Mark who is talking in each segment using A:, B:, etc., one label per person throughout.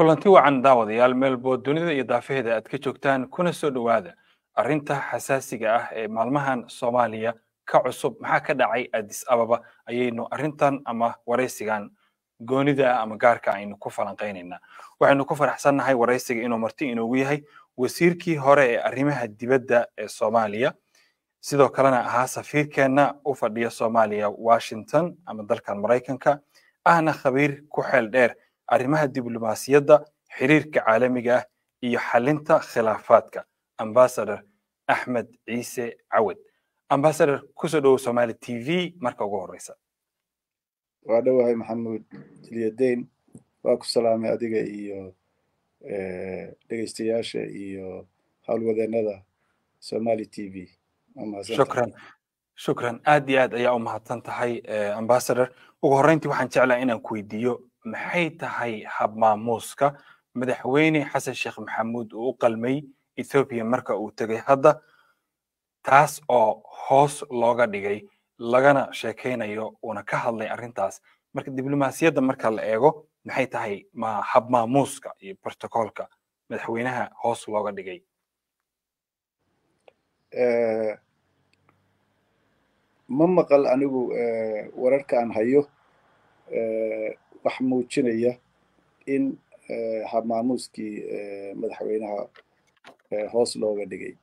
A: kulanti wacan daawadayaal meelbood dunida iyo daafaheeda aad ka joogtaan kuna soo dhowaada arrinta xasaasiga ah ee maalmahan Soomaaliya ka cusub maxaa ka dhacay Addis Ababa ayaynu arrintan ama wareysigan goonida ama gaarka aynu ku falanqeynaynaa waxaynu ku faraxsannahay wareysiga inuu marti inoogu yahay wasiirkii hore ee arrimaha dibadda ee Soomaaliya sidoo kalena ahaa safiirkeena u fadhiya Soomaaliya Washington ama dalkan Mareykanka ahna khabiir ku xeel dheer arrimaha diblomaasiyadda xiriirka caalamiga ah iyo xalinta khilaafaadka ambassador Axmed Ciise Cawad ambassador kusoo dhaw Somali TV marka ugu horeysa
B: waa dhawahay maxamuud Jilyadeyn waa ku salaamay adiga iyo dhageystayaasha iyo hawlwadeenada Somali TV
A: shukran aad iyo aad ayaa u mahadsan tahay ambassador ugu horeyntii waxaan jeclahay inaan ku weydiiyo maxay tahay hab maamuuska madaxweyne xasan sheekh maxamuud uu u qalmay Ethiopia marka uu tagay hadda taas oo hoos looga dhigay lagana sheekeynayo una ka hadlay arrintaas marka diblomaasiyadda marka la eego maxay tahay hab maamuuska iyo protocolka madaxweynaha hoos looga dhigay
B: ma maqal anigu wararka aan hayo wax muujinaya in hab maamuuskii madaxweynaha hoos looga dhigay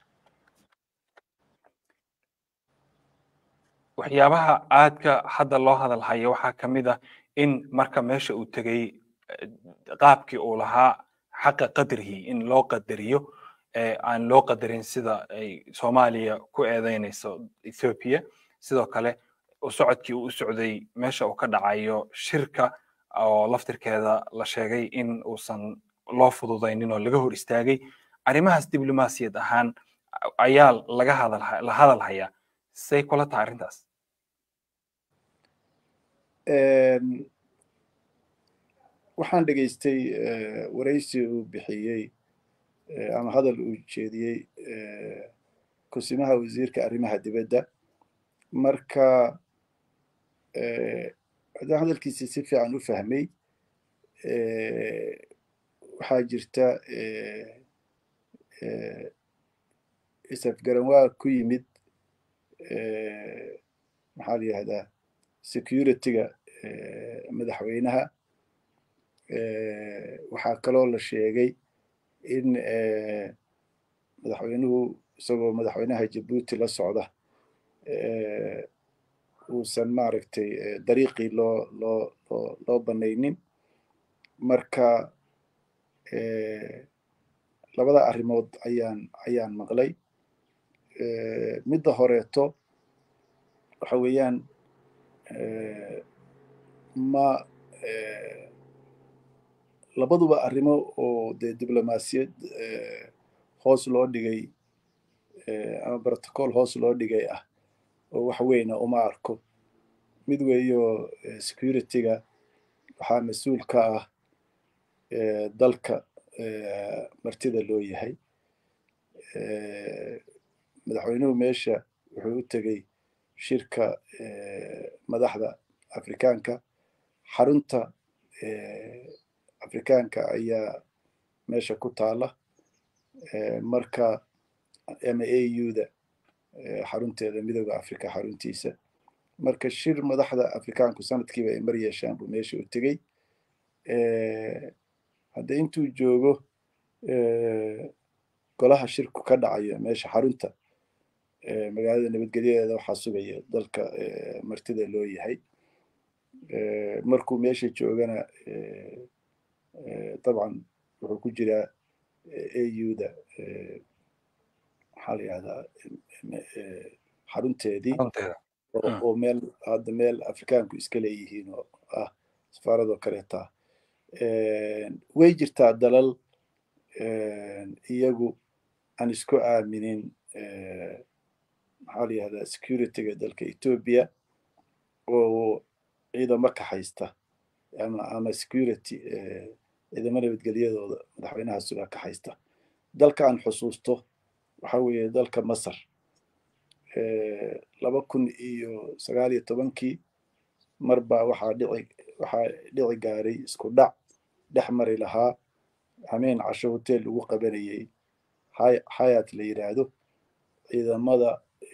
A: waxyaabaha aadka hadda loo hadal hayo waxaa ka mid ah in marka meesha uu tegay qaabkii uu lahaa xaqa qadrihi in loo qadariyo aan loo qadarin sida ay Soomaaliya ku eedeynayso Ethiopia sidoo kale socodkii uu socday meesha uu ka dhacayo shirka oo laftirkeeda la sheegay in uusan loo fududeynin oo laga hor istaagay arrimahaas diblomaasiyad ahaan ayaa la hadal hayaa say kula tahay arrintaas
B: waxaan dhageystay wareysi uu bixiyey ama hadal uu jeediyey kusimaha wasiirka arrimaha dibadda marka haddaan hadalkiisii si fiican u fahmay waxaa jirta isafgaranwaa ku yimid maxaa la yihahdaa security-ga madaxweynaha waxaa kaloo la sheegay in madaxweynuhu isagoo madaxweynaha Djibouti la socda uusan maaragtay dariiqii loo banaynin marka labada arrimood ayaan maqlay midda horeeto waxa weeyaan labaduba arrimo oo dee diblomaasiyad hoos loo dhigay ama protocol hoos loo dhigay ah oo wax weyna uma arko mid weeyo security-ga waxaa mas-uul ka ah dalka martida loo yahay madaxweynuhu meesha wuxuu u tegey shirka madaxda Afrikaanka xarunta Afrikaanka ayaa meesha ku taala marka AU-da xarunteeda midowga Afrika xaruntiisa marka shir madaxda Afrikaanku sanadkiiba ay mar yeeshaan buu meesha u tegey hadda intuu joogo golaha shirku ka dhacayo meesha xarunta magaalada nabadgelyadeeda waxaa sugaya dalka martida loo yahay markuu meesha joogana طبعا wuxuu ku jiraa AU-da maxaa la yihahdaa xarunteedii oo meel Afrikaanku iska leeyihiin oo ah safaaradoo kaleeta way jirtaa dalal iyagu aan isku aaminin maxaa la yihahdaa security-ga dalka Ethiopia oo ciidamo ka haysta ama security ciidamada nabadgelyadooda madaxweynaha sugaa ka haysta dalka aan xusuusto waxa weeye dalka Masar 2019 marba waxaa dhici gaaray isku dhac dhex mari lahaa hameen casho hotel lagu qabanayay xayaat la yidhaahdo ciidamada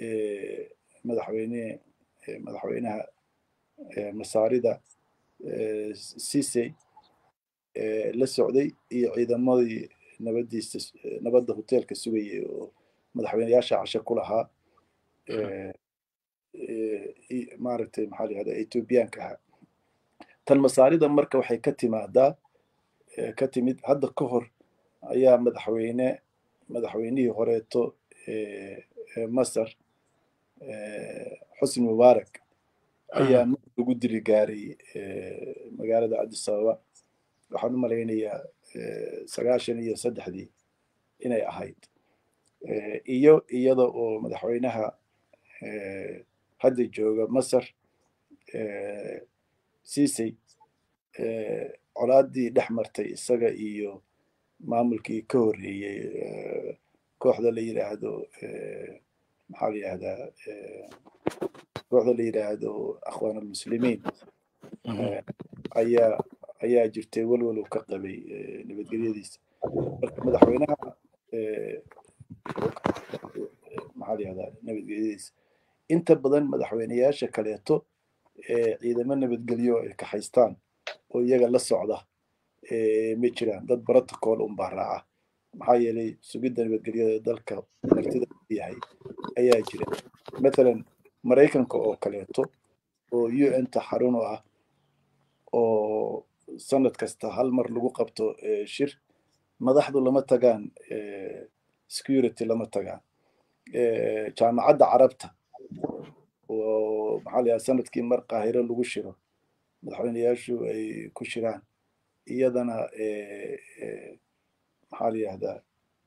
B: madaxweynaha masaarida sisey la socday iyo ciidamadii nabadda hoteelka sugayay oo madaxweynayaasha casho ku lahaa maaragtay maxaa la yihahdaa ethoobiyaanka ahaa tan masaarida marka waxay ka timid hadda ka hor ayaa madaxweynihii horeeto masar xusni mubaarak ayaa mid lagu diri gaaray magaalada addis ababa waxaan u malaynayaa 93 inay ahayd iyada oo madaxweynaha hadda jooga masar sisey colaadii dhex martay isaga iyo maamulkii ka horreeyey kooxda la yidhaahdo maxaa la yidhahdaa kooxda la yidhaahdo akhwaan almuslimiin ayaa jirtay walwal uu ka qabay nabadgelyadiisa marka madaxweynaha maxaa la yihahdaa nabadgelyadiisa inta badan madaxweynayaasha kaleeto ciidamo nabadgelyo ay ka haystaan oo iyaga la socda ma jiraan dad protocol unbaa raaca maxaa yeelay sugidda nabadgelyada dalka martida yahay ayaa jira matalan maraykanka oo kaleeto oo un-ta xarun ah oo sanad kasta hal mar lagu qabto shir madaxdu lama tagaan security lama tagaan jaamacadda carabta oo maxaa la yihahdaa sanadkii mar qaahiro lagu shiro madaxweynayaashu ay ku shiraan iyadana maxaa la yihahdaa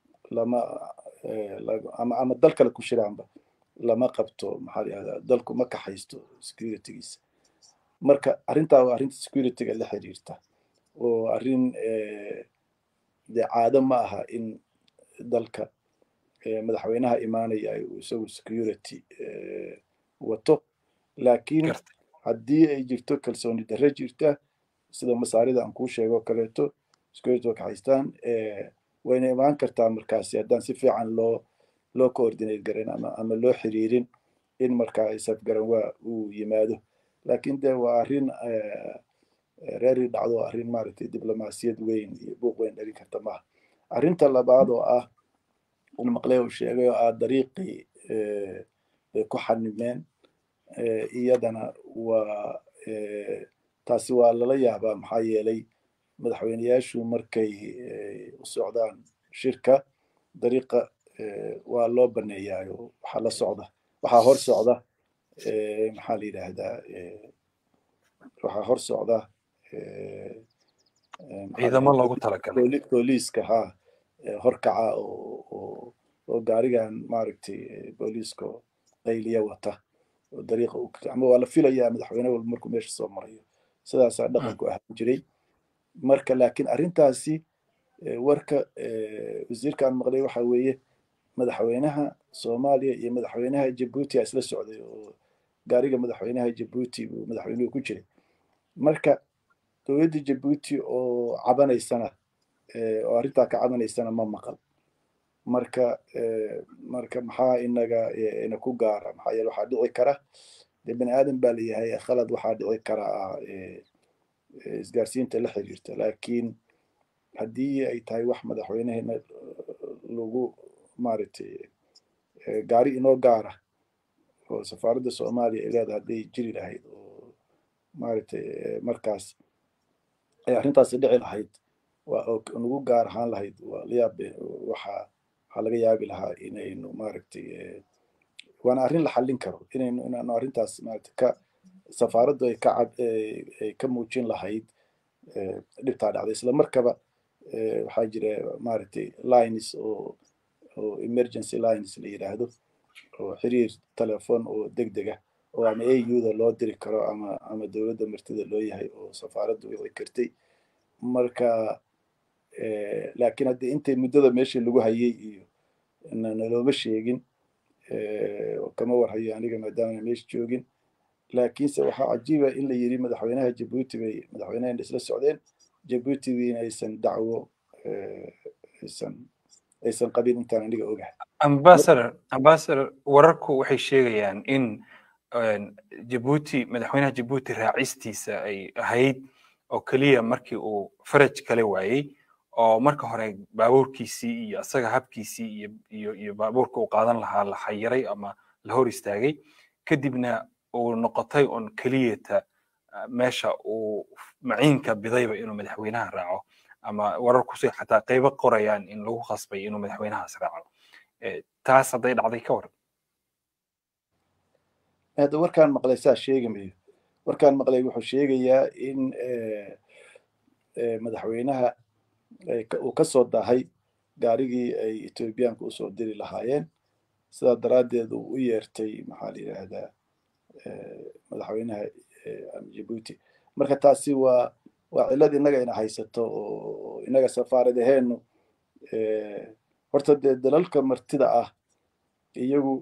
B: ama dal kale ku shiraanba lama qabto maxaa la yihahdaa dalku ma kaxaysto securitygiisa marka arrintaa waa arrinta securityga la xiriirta oo arrin dee caado ma aha in dalka madaxweynaha imaanaya uu isagu security wato laakiin haddii ay jirto kalsooni darre jirta sida masaarida aan kuu sheego kaleeto security waa kaxaystaan wayna imaan kartaa markaasi haddaan si fiican loo coordinate garan ama loo xiriirin in markaa isafgaran waa uu yimaado laakiin de waa arrin reeri dhacdo arrin maaragtay diblomaasiyad weyn iyo buuq weyn dhalin karta maaha arrinta labaad oo ah in maqlee uu sheegay oo ah dariiqii ay ku xanimeen iyadana waa taasi waa lala yaabaa maxaa yeelay madaxweynayaashu markay u socdaan shirka dariiqa waa loo baneeyaayo waxaa hor socda maxaa la yidhaahdaa waxaa hor socda
A: ciidamo loogu talagalay
B: booliiska horkaca oo gaarigan maaragtay booliiska qayliya wata oo dariiqa ama waa la filayaa madaxweyne walba markuu meesha soo marayo sidaasaa dhaqanku ahaan jiray marka laakiin arrintaasi warka wasiirkaan maqlay waxa weeye madaxweynaha soomaaliya iyo madaxweynaha jabuuti a isla socday oo gaariga madaxweynaha jabuuti buu madaxweynuhu ku jiray marka dowladda jabuuti oo cabanaysana oo arrintaa ka cabanaysana ma maqal marka maxaa ina ku gaara maxaa yeele waxaa dhici kara dee bani aadan baa layahay khalad waxaa dhici kara isgaarsiinta la xiriirta laakiin haddii ay tahay wax madaxweyneheena lagu maaragtay gaari inoo gaara oo safaaradda soomaaliya ay leedahay hadday jiri lahayd oo maaragtay markaas ay arrintaasi dhici lahayd oo nagu gaar ahaan lahayd waa layaab waxaa laga yaabi lahaa inaynu maaragtay waana arrin la xallin karo inaanu arrintaas maaragtay safaaraddu ay ka muujin lahayd dhibtaa dhacday isla markaba waxaa jira maaragtay lines oo emergency lines la yidhaahdo oo xiriir telefoon oo degdeg ah oo ama AU-da loo diri karo ama dowladda martida loo yahay oo safaaraddu wici kartay marka laakiin haddii intay muddada meeshii lagu hayay iyo nalooma sheegin kama warhayo aniga maadaama meesha joogin laakiinse waxaa cajiiba in la yiri madaxweynaha jabuuti bay madaxweynahan isla socdeen jabuutigii inaysan dacwo aysan qabin intaan aniga ogahay.
A: ambassador wararku waxay sheegayaan in Djibouti madaxweynaha Djibouti raacistiisa ay ahayd oo kaliya markii uu faraj kale waayay oo marka hore baabuurkiisii iyo asaga habkiisii iyo baabuurka uu qaadan lahaa la xayiray ama la hor istaagay kadibna uu noqotay on kaliyata meesha uu maciinka bidayba inuu madaxweynaha raaco ama wararku si xataa qaybo qorayaan in lagu khasbay inuu madaxweynahaas raaco taas hadday dhacday ka waran.
B: hadda warkaan maqlay saa sheegamayo warkaan maqlay wuxuu sheegayaa in madaxweynaha uu ka soo dahay gaarigii ay Etoobiyaanku u soo diri lahaayeen sidaa daraaddeed uu u yeertay maxaa la yidhaahdaa madaxweynaha Djibouti. marka taasi waa cillad innaga ina haysato oo innaga safaaradaheenu horta dee dalalka martida ah iyagu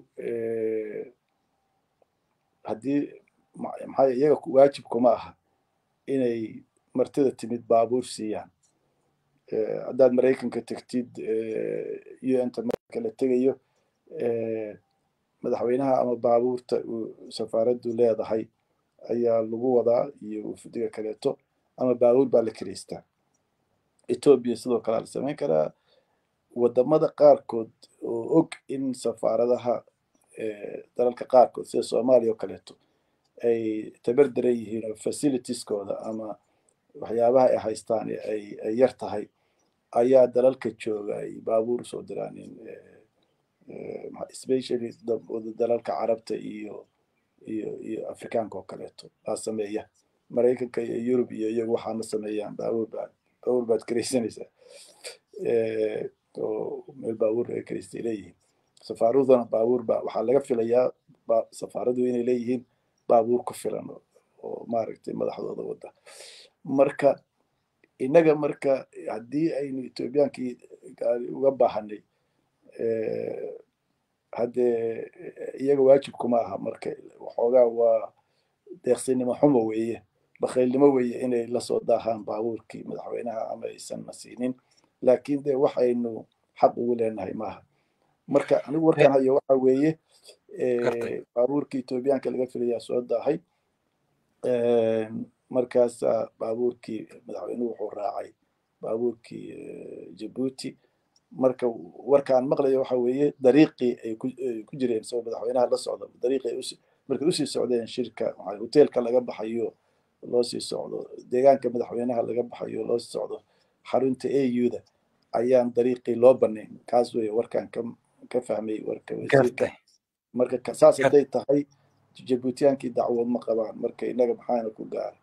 B: haddii maxaa iyaga waajib kuma aha inay martida timid baabuur siiyaan. haddaad Maraykanka tagtid UN-ta marka la tegayo madaxweynaha ama baabuurta safaaraddu leedahay ayaa lagu wadaa iyo wafdiga kaleeto ama baabuur baa la kireystaa. Ethiopia sidoo kale la samayn karaa. wadamada qaarkood oo og in safaaradaha dalalka qaarkood sida Soomaaliya oo kaleeto ay tabardaran yihiin oo facilitieskooda ama waxyaabaha ay haystaan ay yar tahay ayaa dalalka jooga ay baabuur soo diraan especially dalalka carabta iyo Afrikaanka oo kaleeto baa sameeya. Maraykanka iyo Yurub iyo iyagu waxaana sameeyaan baabuur baad kiraysanaysaa oo meel baabuur ay kiraystay leeyihiin. safaaraduna baabuur baa waxaa laga filayaa safaaradu inay leeyihiin baabuur ku filan oo maaragtay madaxdooda wada. marka innaga marka haddii aynu Etoobiyaankii gaari uga baahanay haddee iyaga waajib kuma aha. marka waxoogaa waa deeqsinimo xumo weeye bakhaylnimo weeye inay la soo daahaan baabuurkii madaxweynaha ama aysan na siinin laakiin dee waxaynu xaq ugu leenahay maaha. marka anigu warkaan hayo waxa weeye baabuurkii Etoobiyaanka laga filayaa soo daahay markaas baabuurkii madaxweynuhu wuxuu raacay baabuurkii Djibouti. marka warkaan maqlayo waxa weeye dariiqii ay ku jireen soo madaxweynaha la socdo dariiqii markay usii socdeen shirka hoteelka laga baxayo loo sii socdo deegaanka madaxweynaha laga baxayo loo sii socdo xarunta AU-da ayaan dariiqii loo banayn. kaas weeye warkaan ka fahmay warka wasiirka. marka saas hadday tahay Djiboutiyaankii dacwad ma qabaan. marka innaga maxaana ku gaara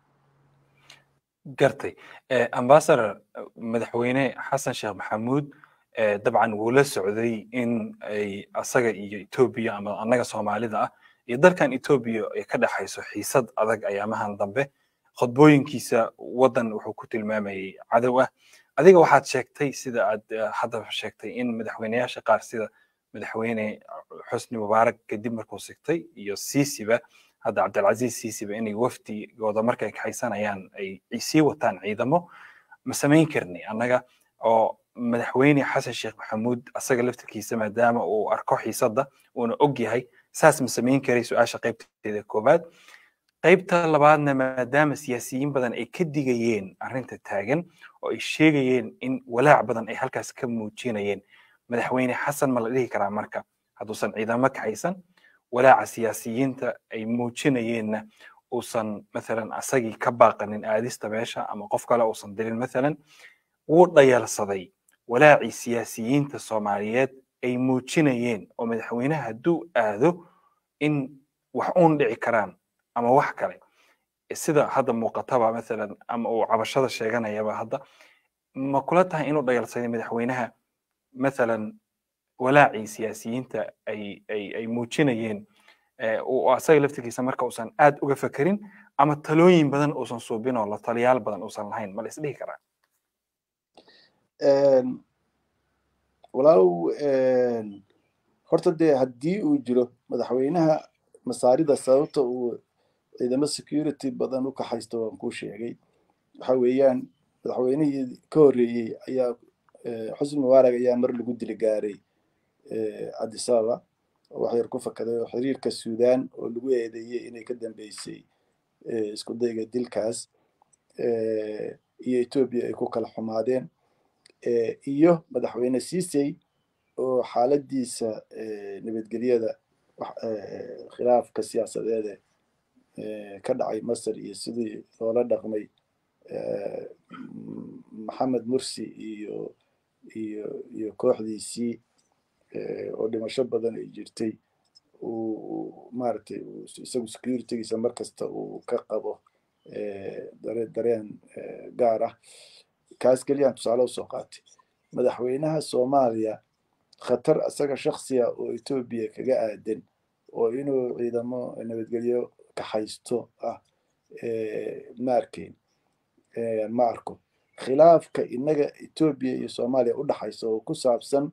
A: gartay. ambassador madaxweyne xasan sheekh maxamuud dabcan wuu la socday in ay asaga iyo Ethiopia ama annaga Soomaalida ah iyo dalkan Ethiopia ay ka dhaxayso xiisad adag ayaamahan dambe. khudbooyinkiisa wadan wuxuu ku tilmaamayay cadow ah. adiga waxaad sheegtay sida aad hadda sheegtay in madaxweynayaasha qaar sida madaxweyne xusni mubaarak kadib markuu sigtay iyo Siisiba hadda Cabdilcaziz Siisiba inay wafdigooda markay kaxaysanayaan ay sii wataan ciidamo ma samayn karni annaga oo madaxweyne xasan sheekh maxamuud asaga laftirkiisa maadaama uu arko xiisadda uuna og yahay saas ma samayn karay. su-aasha qaybteeda koobaad. qaybta labaadna maadaama siyaasiyiin badan ay ka digayeen arrinta taagan oo ay sheegayeen in walaac badan ay halkaas ka muujinayeen madaxweyne xasan ma la dhihi karaa marka hadduusan ciidamo kaxaysan walaaca siyaasiyiinta ay muujinayeenna uusan maalan asagii ka baaqanin aadista meesha ama qof kale uusan dirin maalan wuu dhayalsaday walaacii siyaasiyiinta Soomaaliyeed ay muujinayeen oo madaxweynaha hadduu aado in wax uun dhici karaan ama wax kale sida hadda muuqataba maalan ama uu cabashada sheeganayaba hadda ma kula tahay inuu dhayalsaday madaxweynaha مثلا walaacii siyaasiyiinta ay muujinayeen oo asaga laftigiisa marka uusan aad uga fakerin ama talooyin badan uusan suubin oo la taliyaal badan uusan lahayn ma la isdhihi karaa
B: walaalow horta dee haddii uu jiro madaxweynaha masaarida sababta uu ciidamo security badan u kaxaysto waan kuu sheegay waxa weeyaan madaxweynihii ka horreeyey ayaa xusni mubaarag ayaa mar lagu dili gaaray addis ababa wax yar ku fakaday oo xiriirka suudaan oo lagu eedeeyey inay ka dambeysay isku dayga dilkaas iyo etoobiya ay ku kala xumaadeen iyo madaxweyne siisey oo xaaladiisa nabadgelyada khilaafka siyaasadeede ka dhacay masar iyo sidii loola dhaqmay maxamed mursi iyo kooxdiisii oo dhimasho badan ay jirtay uu maaragtay isagu securitygiisa mar kasta uu ka qabo dareen gaar ah kaas keliyaan tusaale usoo qaatay madaxweynaha soomaaliya khatar isaga shaksiya oo etoobiya kaga aadan oo inuu ciidamo nabadgelyo kaxaysto ah ma arkayn ma arko khilaafka inaga etoobiya iyo soomaaliya u dhaxaysa oo ku saabsan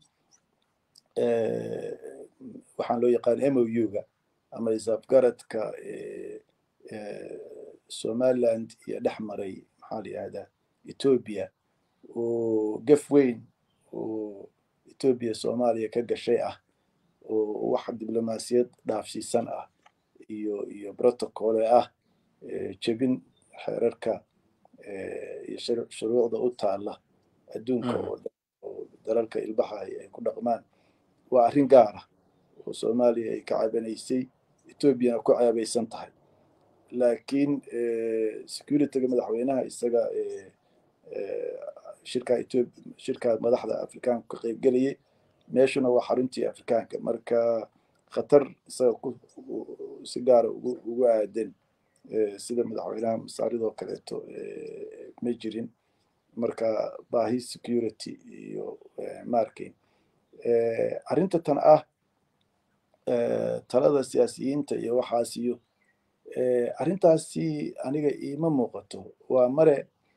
B: waxaan loo yaqaan MOU-ga ama isafgaradka somaliland iyo dhex maray maxaa la yihahdaa etoobiya oo gaf weyn oo etoobiya soomaaliya ka gashay ah oo wax diblomaasiyad dhaafsiisan ah iyo protocole ah jebin xeerarka iyo shuruucda u taala adduunka oo dalalka ilbaxa ay ku dhaqmaan waa arrin gaar ah oo soomaaliya ay ka cabanaysay etoobiyana ku ceebaysan tahay laakiin securityga madaxweynaha isaga shirka madaxda afrikaanka ka qaybgelayay meeshuna waa xaruntii afrikaanka marka khatar isaga si gaara ugu aadan sida madaxweynaha masaaridoo kaleeto ma jirin marka baahi security iyo maarkayn arrinta tan ah talada siyaasiyiinta iyo waxaas iyo arrintaasi aniga iima muuqato waa mare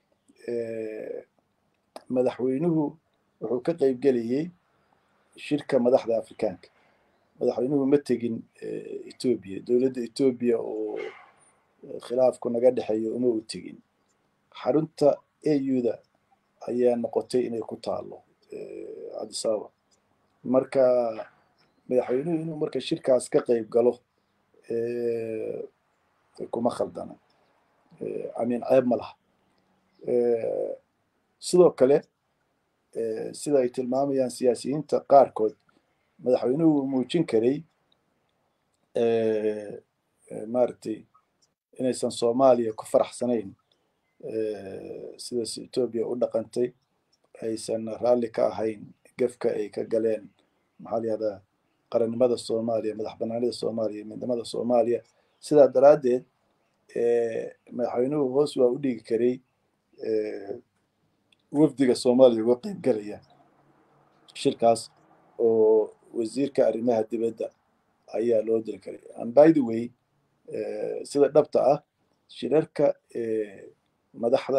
B: madaxweynuhu wuxuu ka qaybgelayay shirka madaxda afrikaanka madaxweynuhu ma tegin etoobiya dowladda etoobiya oo khilaafku naga dhexeeyo uma u tegin xarunta AU-da ayaa noqotay inay ku taalo addis ababa marka madaxweynuhu inuu marka shirkaas ka qayb galo kuma khaldana amiin ceeb ma laha sidoo kale sida ay tilmaamayaan siyaasiyiinta qaarkood madaxweynuhu uu muujin karay maaragtay inaysan soomaaliya ku faraxsanayn sida etoobiya u dhaqantay aysan raalli ka ahayn gafka ay ka galeen maxaa la yihahdaa qarannimada soomaaliya madax banaanida soomaaliya midnimada soomaaliya sidaa daraaddeed madaxweynuhu hoos waa u dhigi karay wafdiga soomaaliya uga qayb galaya shirkaas oo wasiirka arrimaha dibadda ayaa loo diri karay and by the way sida dhabta ah shirarka madaxda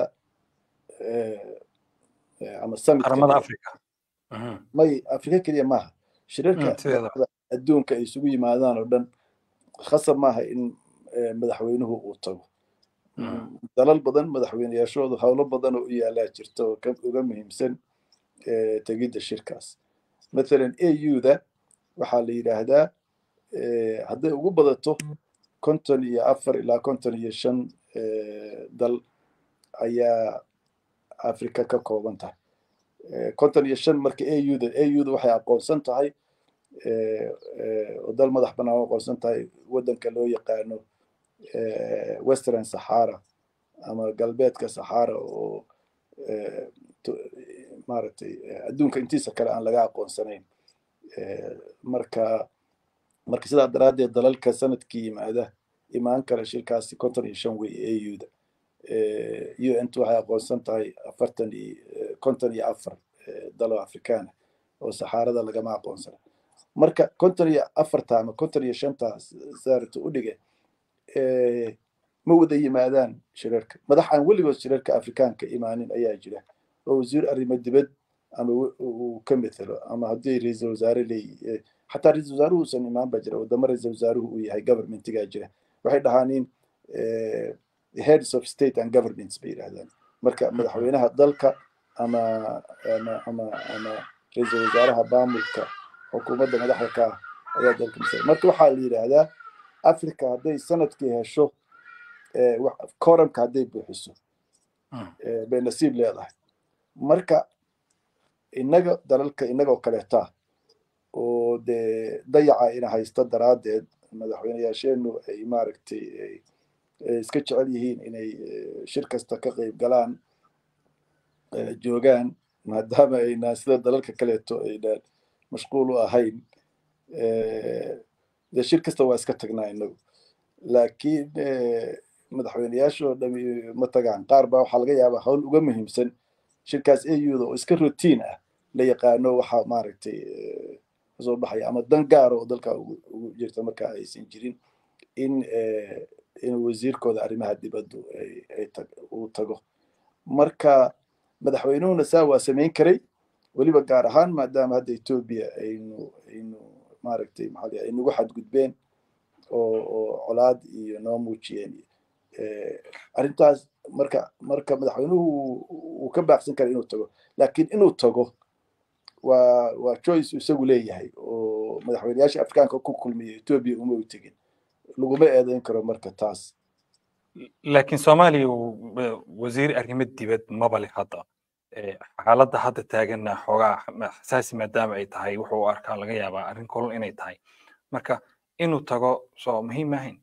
B: ama
A: qaramada afrika
B: may afrika keliya maaha shirarka madaxda adduunka ay isugu yimaadaan oo dhan khasab maaha in madaxweynuhu uu tago dalal badan madaxweyneyaashoodu howlo badan oo u yaalaa jirta oo uga muhiimsan tegidda shirkaas mathalan AU-da waxaa la yidhaahdaa hadday ugu badato 54 ilaa 55 dal ayaa afrika ka kooban tahay 55 marka AU-da waxay aqoonsan tahay oo dal madax bannaan aqoonsan tahay waddanka loo yaqaano Western Sahara ama galbeedka Sahara oo maaragtay adduunka intiisa kale aan laga aqoonsanayn marka sidaa daraaddeed dalalka sanadkii imaan kara shirkaasi 55 wey AU-da UN-tu waxay aqoonsan tahay 54 dalo afrikaana oo saxaarada lagama aqoonsana marka 54 ama 55 saarta u dhigay ma wada yimaadaan shirarka madax aan weligood shirarka afrikaanka imaanin ayaa jira oo wasiir arrimo dibad ama uu ka mithalo ama haddii ra'iisul wasaare leeyahay xataa ra'iisul wasaaruhu uusan imaan ba jira wadamo ra'iisul wasaaruhu uu yahay governmentigaa jira waxay dhahaaniin heads of state and governments bay yidhahdaan marka madaxweynaha dalka ama ama ra'iisul wasaaraha maamulka xukuumadda madaxda ka ah ayaa dalka masala marka waxaa la yidhaahdaa africa hadday sanadkii hesho koramka hadday buuxiso bay nasiib leedahay marka innaga dalalka innagoo kaleetaa oo dee dayaca ina haysta daraaddeed madaxweyneyaasheenu ay maaragtay iska jecel yihiin inay shir kasta ka qayb galaan joogaan maadaama aynaan sida dalalka kaleeto aynaan mashquul u ahayn dee shir kasta waa iska tagnaa inagu laakiin madaxweyneyaashoo dhami ma tagaan qaar baa waxaa laga yaabaa hawl uga muhiimsan shirkaas auda oo iska rotiin ah la yaqaano waxaa maaragtay kasoo baxaya ama dan gaara oo dalka ugu jirta markaa aysan jirin in wasiirkooda arrimaha dibaddu uu tago marka madaxweynuhuna saa waa samayn karay weliba gaar ahaan maadaama hadda etoobiya aynu maaragtay maxaa ay nagu xadgudbeen oo colaad iyo noo muujiyeen arrintaas marka madaxweynuhu uu ka baaqsan kara inuu tago laakiin inuu tago waa choice isagu leeyahay oo madaxweyneyaasha afrikaanka ku kulmiya etoobiya uma u tegin laguma eedayn karo marka taas
A: laakiin soomaaliya wasiir arrimo dibad maba leh hadda xaaladda hadda taaganna xoogaa xasaasi maadaama ay tahay wuxuu u arkaa laga yaabaa arrin kulul inay tahay marka inuu tago soo muhiim ahayn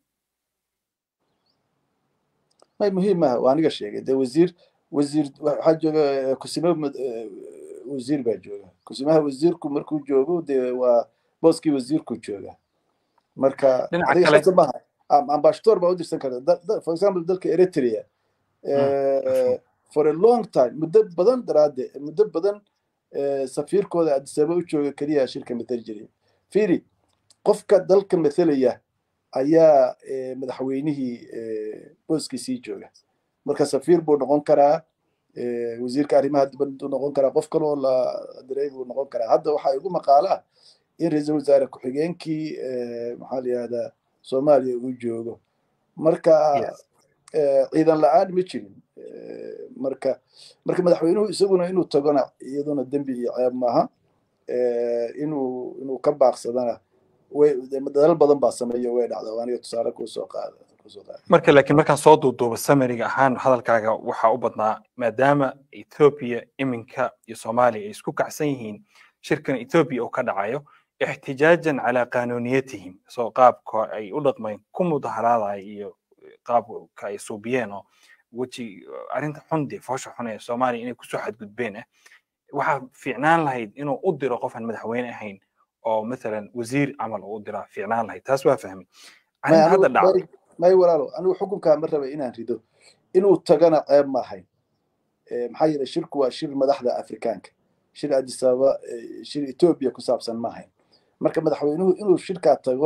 B: may muhiim maaha waa aniga sheegay dee wasiir waxaa jooga kusimo wasiir baa jooga kusimaha wasiirku markuu joogo dee waa booskii wasiirku jooga marka adiga maaha ambassador baa u dirsan karta for example dalka eritrea for a long time muddo badan daraaddeed muddo badan safiirkooda addis ababa u jooga keliya shirka mathali jiray fiiri qofka dalka mathalaya ayaa madaxweynihii booskiisii jooga marka safiir buu noqon karaa wasiirka arrimaha dibadda noqon karaa qof kaloo la diray buu noqon karaa hadda waxaa igu maqaalaa in ra'iisul wasaare ku-xigeenkii maxaa la yihahdaa soomaaliya uu joogo marka ciidan la-aan ma jirin marka madaxweynuhu isaguna inuu tagona iyaduna dembi iyo ceeb maaha inuu ka baaqsadana dalal badan baa sameeyo way dhacda aniga tusaale kusoo qaada
A: marka laakiin markaan soo duuduuba samariga ahaan hadalkaaga waxaa u badnaa maadaama ethiopia iminka iyo soomaaliya ay isku kacsan yihiin shirkan ethiopia oo ka dhacayo ixtijaajan calaa qanuuniyatihim soo qaabka ay u dhaqmeen ku mudaharaadaya iyo qaabka ay suubiyeen oo weji arrinta xundi foosha xun ee soomaaliya inay kusoo xadgudbeen waxaa fiicnaan lahayd inuu u diro qofaan madaxweyne ahayn oo مثلا wasiir camal uu diraa fiicnaan lahayd taas waa fahmay
B: hadda dhacay may walaalo anigu xukunka ma rabay inaan rido inuu tagana ceeb ma ahayn maxaa yeelay shirku waa shir madaxda afrikaanka shir addis ababa shir etoobiya ku saabsan ma ahayn marka madaxweynuhu inuu shirkaa tago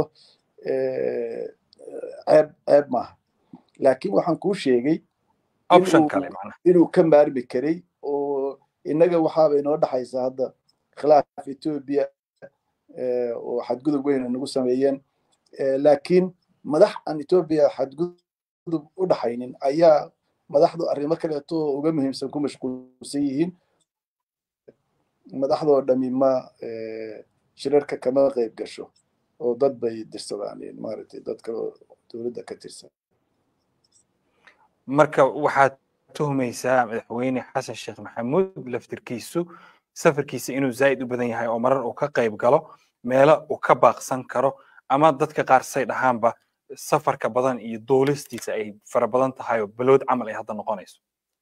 B: ceeb maaha laakiin waxaan kuu sheegay inuu ka maarmi karay oo innaga waxaabay noo dhaxaysaa hadda khilaaf etoobiya oo xadgudub weyn nagu sameeyeen laakiin madax aan etoobiya xadgudub u dhaxaynin ayaa madaxdu arrimo kaleeto uga muhiimsan ku mashquulsan yihiin madaxdoo dhami ma shirarka kama qayb gasho oo dad bay dirsadaan maaragtay dad kaloo dowladda ka tirsan
A: marka waxaad tuhmaysaa madaxweyne xasan sheekh maxamuud laftirkiisu safarkiisa inuu zaa'id u badan yahay oo marar uu ka qayb galo meelo uu ka baaqsan karo ama dadka qaar say dhahaanba safarka badan iyo duulistiisa ay fara badan tahay oo balood camal ay hadda noqonayso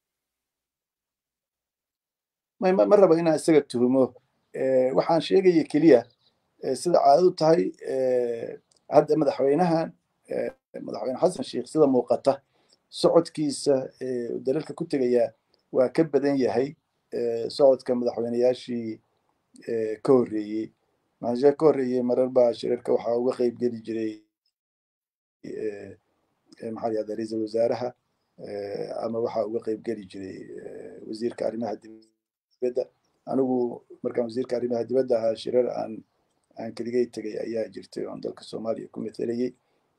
B: ma raba inaan isaga tuhumo waxaan sheegaya keliya sida caadadu tahay hadda madaxweyne xasan sheekh sida muuqata socodkiisa dalalka ku tegaya waa ka badan yahay socodka madaxweyneyaashii ka horreeyey maxaa ka horreeyey marar baa shirarka waxaa uga qayb geli jiray maxaa la yihahdaa ra'iisul wasaaraha ama waxaa uga qayb geli jiray wasiirka arrimaha dibadda anigu markaan wasiirka arrimaha dibadda ahaa shirar aan keligay tegay ayaa jirtay oon dalka soomaaliya ku matelayay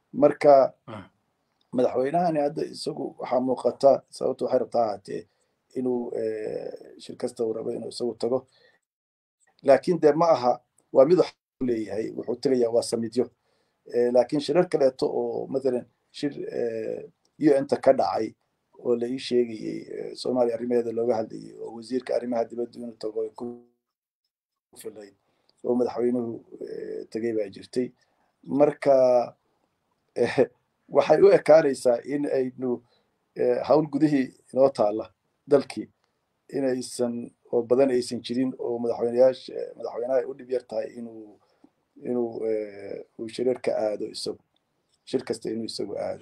B: marka madaxweynahani hadda isagu waxaa muuqata sababta waxay rabtaa ahaatee inuu shir kasta uu rabo inuu isagu tago laakiin dee ma aha waa mid wax leeyahay wuxuu tagayaa waa samidyo laakiin shirar kaleeto oo matalan shir UN-ta ka dhacay oo la ii sheegayay Soomaaliya arrimaheeda looga hadlayay oo wasiirka arrimaha dibadda inuu tago ku filay oo madaxweynuhu tagay baa jirtay marka waxay u ekaanaysaa in aynu hawl gudihii inoo taala dalkii inaysan oo badan aysan jirin oo madaxweynaha u dhib yar tahay inuu shirar ka aado isagu shir kasta inuu isagu aado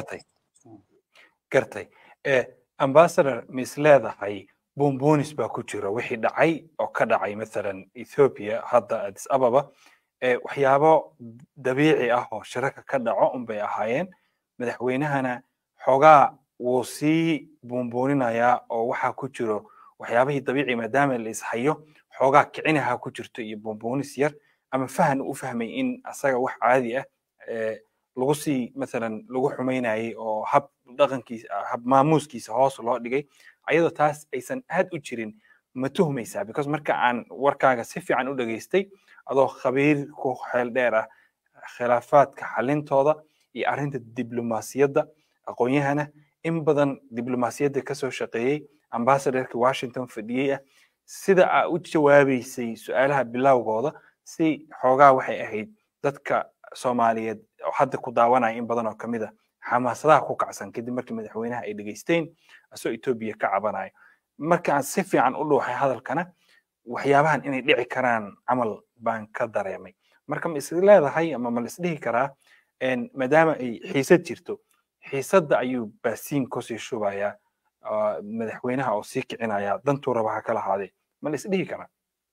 A: gartay ambassador mis leedahay bombonis baa ku jira wixii dhacay oo ka dhacay maalan Ethiopia hadda Addis Ababa waxyaabo dabiici ah oo shirarka ka dhaco unbay ahaayeen madaxweynahana xogaa wuu sii bomboninayaa oo waxaa ku jiro waxyaabihii dabiici maadaama la ishayo xogaa kicinaha ku jirto iyo bombonis yar ama fahan u fahmay in asaga wax caadi ah lagu sii maalan lagu xumeynayay oo hab dhaqankiisa hab maamuuskiisa hoos loo dhigay ayadoo taas aysan aad u jirin ma tuhmaysaa because marka aan warkaaga si fiican u dhageystay adoo khabiir ku xeel dheer ah khilaafaadka xalintooda iyo arrinta diblomaasiyadda aqoonyahana in badan diblomaasiyadda ka soo shaqeeyay ambassadorka Washington fadhiyay ah sida aa u jawaabaysay su'aalaha bilowgooda si xoogaa waxay ahayd dadka Soomaaliyeed oo hadda ku daawanaya in badan oo kamid ah xamaasadaha ku kacsan kadib markii madaxweynaha ay dhageysteen asoo Ethiopia ka cabanayo marka aan si fiican u dhuuxay hadalkana waxyaabahan inay dhici karaan amal baan ka dareemay marka ma is leedahay ama ma la is dhihi karaa maadaama ay xiisad jirto xiisadda ayuu baasiin ku sii shubayaa madaxweynaha oo sii kicinaya dantuu raba ha kala haadee ma la is dhihi karaa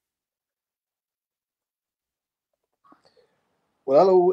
B: walaalow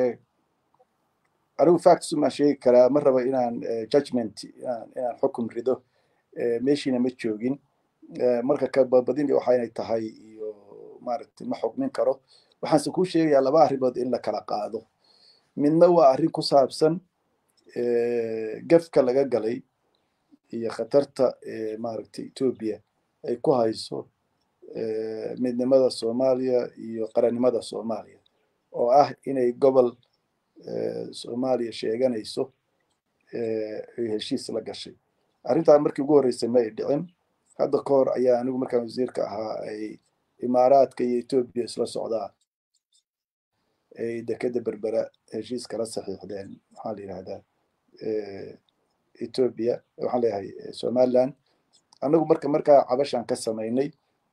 B: anigu facts ma sheegi karaa ma raba inaan judgment inaan xukum rido meeshiina ma joogin marka ka badbadin waxaanay tahay iyo maaragtay ma xukmin karo waxaanse kuu sheegayaa laba arrimood in la kala qaado midna waa arrin ku saabsan gafka laga galay iyo khatarta maaragtay Ethiopia ay ku hayso midnimada Soomaaliya iyo qarannimada Soomaaliya oo ah inay gobol Soomaaliya sheeganayso ay heshiis la gashay arrintan markii ugu horeysay ma dhicin hadda ka hor ayaa anigu markaan wasiirka ahaa ay Imaaraadka iyo Ethiopia isla socdaan ay dekada Berbera heshiis kala saxiixdeen waxaa la yiraahdaa Ethiopia waxaan leeyahay Somaliland anagu markaa cabashaan ka samaynay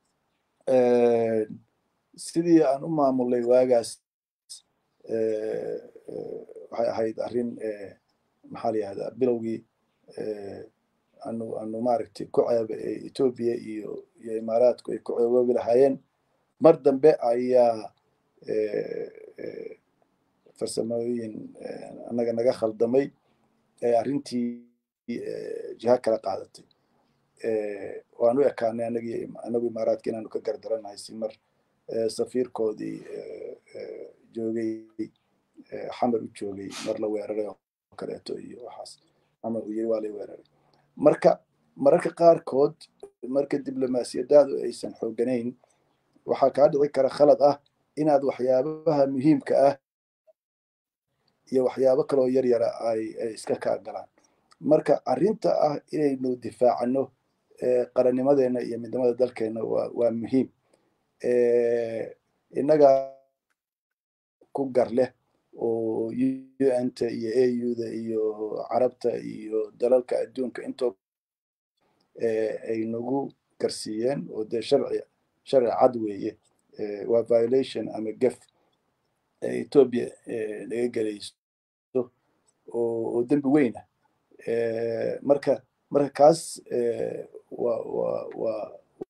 B: sidii aan u maamulay waagaas waxay ahayd arrin maxaa la yiraahdaa bilowgii anu maaragtay ku ceeba Ethiopia iyo Imaaraadku ay ku ceeboobi lahaayeen mar dambe ayaa farsamooyin annaga naga khaldamay arrintii jiha kala qaadatay waanu ekaanay anagu Imaaraadka inaanu ka gardaranahay si mar safiirkoodii joogay xamar u joogay mar la weeraray oo kaleeto iyo waxaas ama uu yiri waa la weeraray mararka qaarkood marka diblomaasiyadaadu aysan xooganayn waxaa kaa dhici kara khalad ah inaad waxyaabaha muhiimka ah iyo waxyaabo kale oo yar yara ay iska kaa galaan marka arrinta ah inaynu difaacano qarannimadeena iyo midnimada dalkeena waa muhiim innaga ku gar leh oo UN-ta iyo AU-da iyo carabta iyo dalalka adduunka intoo ay nagu garsiiyeen oo dee sharci cad weeye waa violation ama gaf Ethiopia laga galayso oo dembi weyn ah marka kaas waa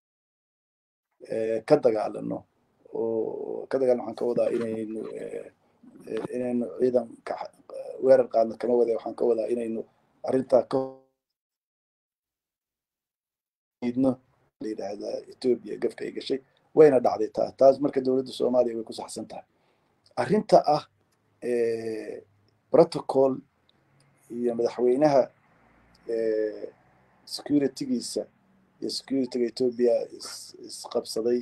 B: ka dagaalano oo ka dagaalano waxaan ka wadaa inaynu ciidan weerar qaadno kama wada waxaan ka wadaa inaynu arrintaa ka idno la yidhaahdaa Ethiopia gafka ay gashay wayna dhacday taas marka dowladda Soomaaliya way ku saxsan tahay arrinta ah protocol iyo madaxweynaha security-giisa iyo securityga Ethiopia isqabsaday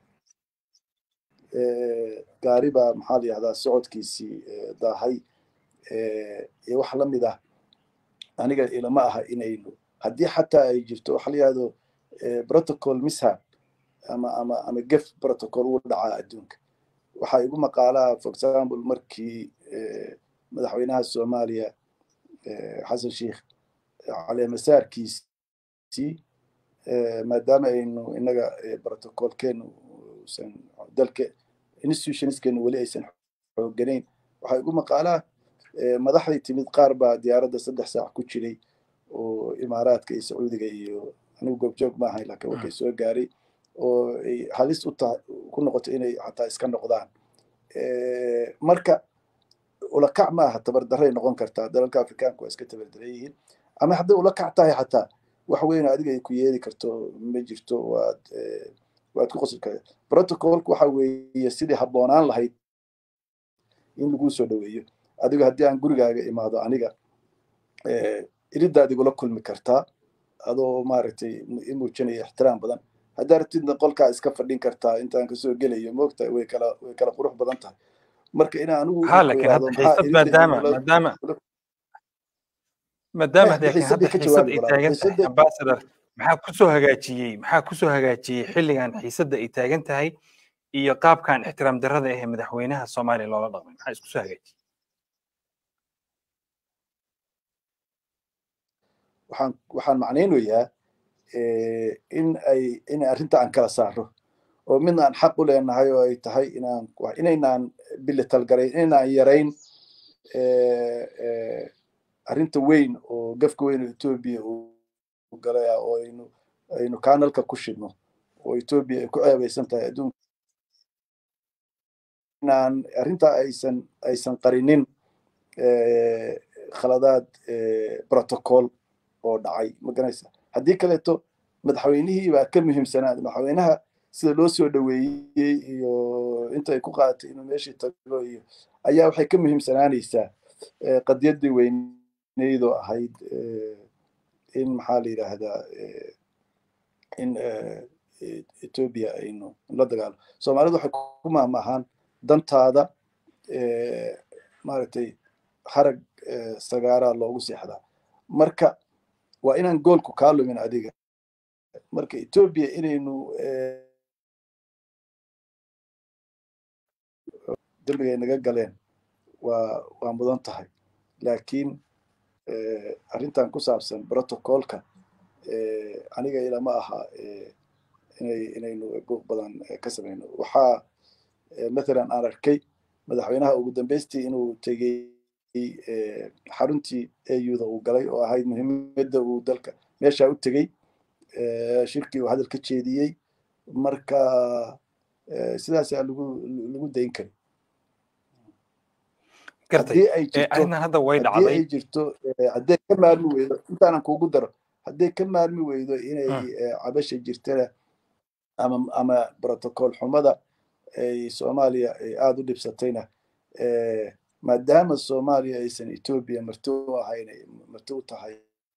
B: gaari baa maxaa la yidhahdaa socodkiisii daahay iyo wax la mid ah aniga ilama aha inaynu haddii xataa ay jirto waxa la yidhahdo protocol mishap ama gef protocol uu dhacaa adduunka waxaa igu maqaalaa for example markii madaxweynaha Soomaaliya xasan sheikh cali masaarkiisii maadaama aynu inaga protocolkeenu san dalka institutionskeenu weli aysan xooganayn waxaa igu maqaalaa madaxdii timid qaar baa diyaaradda 3 saac ku jiray oo imaaraadka iyo sacuudiga iyo anigu goobjoog ma ahayn laakiin waxay soo gaaray oo ay halis ku noqoto inay xataa iska noqdaan marka ula kac ma aha tabardaray noqon kartaa dalalka Afrikaanka waa iska tabardaray yihiin ama hadday ula kac tahay xataa wax weyn adiga ay ku yeeli karto ma jirto waad ku qosol kartaa protocolku waxa weeye sidii habboonaan lahayd in lagu soo dhaweeyo adiga haddii aan gurigaaga imaado aniga iridaad igula kulmi kartaa adoo maaragtay muujinaya ixtiraam badan haddaa rabtidna qolkaa iska fadhin kartaa intaan kasoo gelayo moogtahay way kala qurux badan tahay marka in anigu
A: laakiin hadda xiisad maadaama laakiin hadda xiisad ay taagan tahay ambassador maxaa kusoo hagaajiyey xilligan xiisadda ay taagan tahay iyo qaabkan ixtiraam darrada ah ee madaxweynaha Soomaaliya loola dhaqmay maxaa isku soo hagaajiyey
B: waxaan macnaynayaa in arrinta aan kala saaro oo midna aan xaq u leenahay oo ay tahay inaynaan bilitalgarayn inaynaan yarayn arrinta weyn oo gafka weyn oo Ethiopia uu galay oo aynu kanalka ku shidno oo Ethiopia ay ku ceebaysan tahay adduunka inaan arrinta aysan qarinin khaladaad protocol oo dhacay ma garanaysa haddii kaleeto madaxweynihii baa ka muhiimsanaa madaxweynaha sida loo soo dhaweeyey iyo inta ay ku qaadatay inuu meeshii tago iyo ayaa waxay ka muhiimsanaanaysaa qadiyadii weyneydoo ahayd in maxaa la yidhaahdaa in Ethiopia aynu la dagaalo Soomaalidu waxay ku maahmaahaan dantaada maaragtay harag sagaaraa loogu seexdaa marka waa inaan goolku kaa lumin adiga marka Ethiopia inaynu dambiga naga galeen waa mudan tahay laakiin arrintan ku saabsan protocolka aniga ilama aha inaynu buuq badan ka samayno waxaa مثلا aan arkay madaxweynaha ugu dambeystii inuu tegay xaruntii AU-da uu galay oo ahayd muhiimadda uu dalka meesha u tegay shirkii uu hadal ka jeediyey marka sidaas ayaa lagu dayn karin
A: gartay aynan hadda way dhacday
B: ay jirto hadday ka maarmi weydo intaanan kuugu daro hadday ka maarmi weydo inay cabasha jirtana ama protocol xumada ay Soomaaliya ay aad u dhibsatayna maadaama Soomaaliya aysan Ethiopia marti u tahay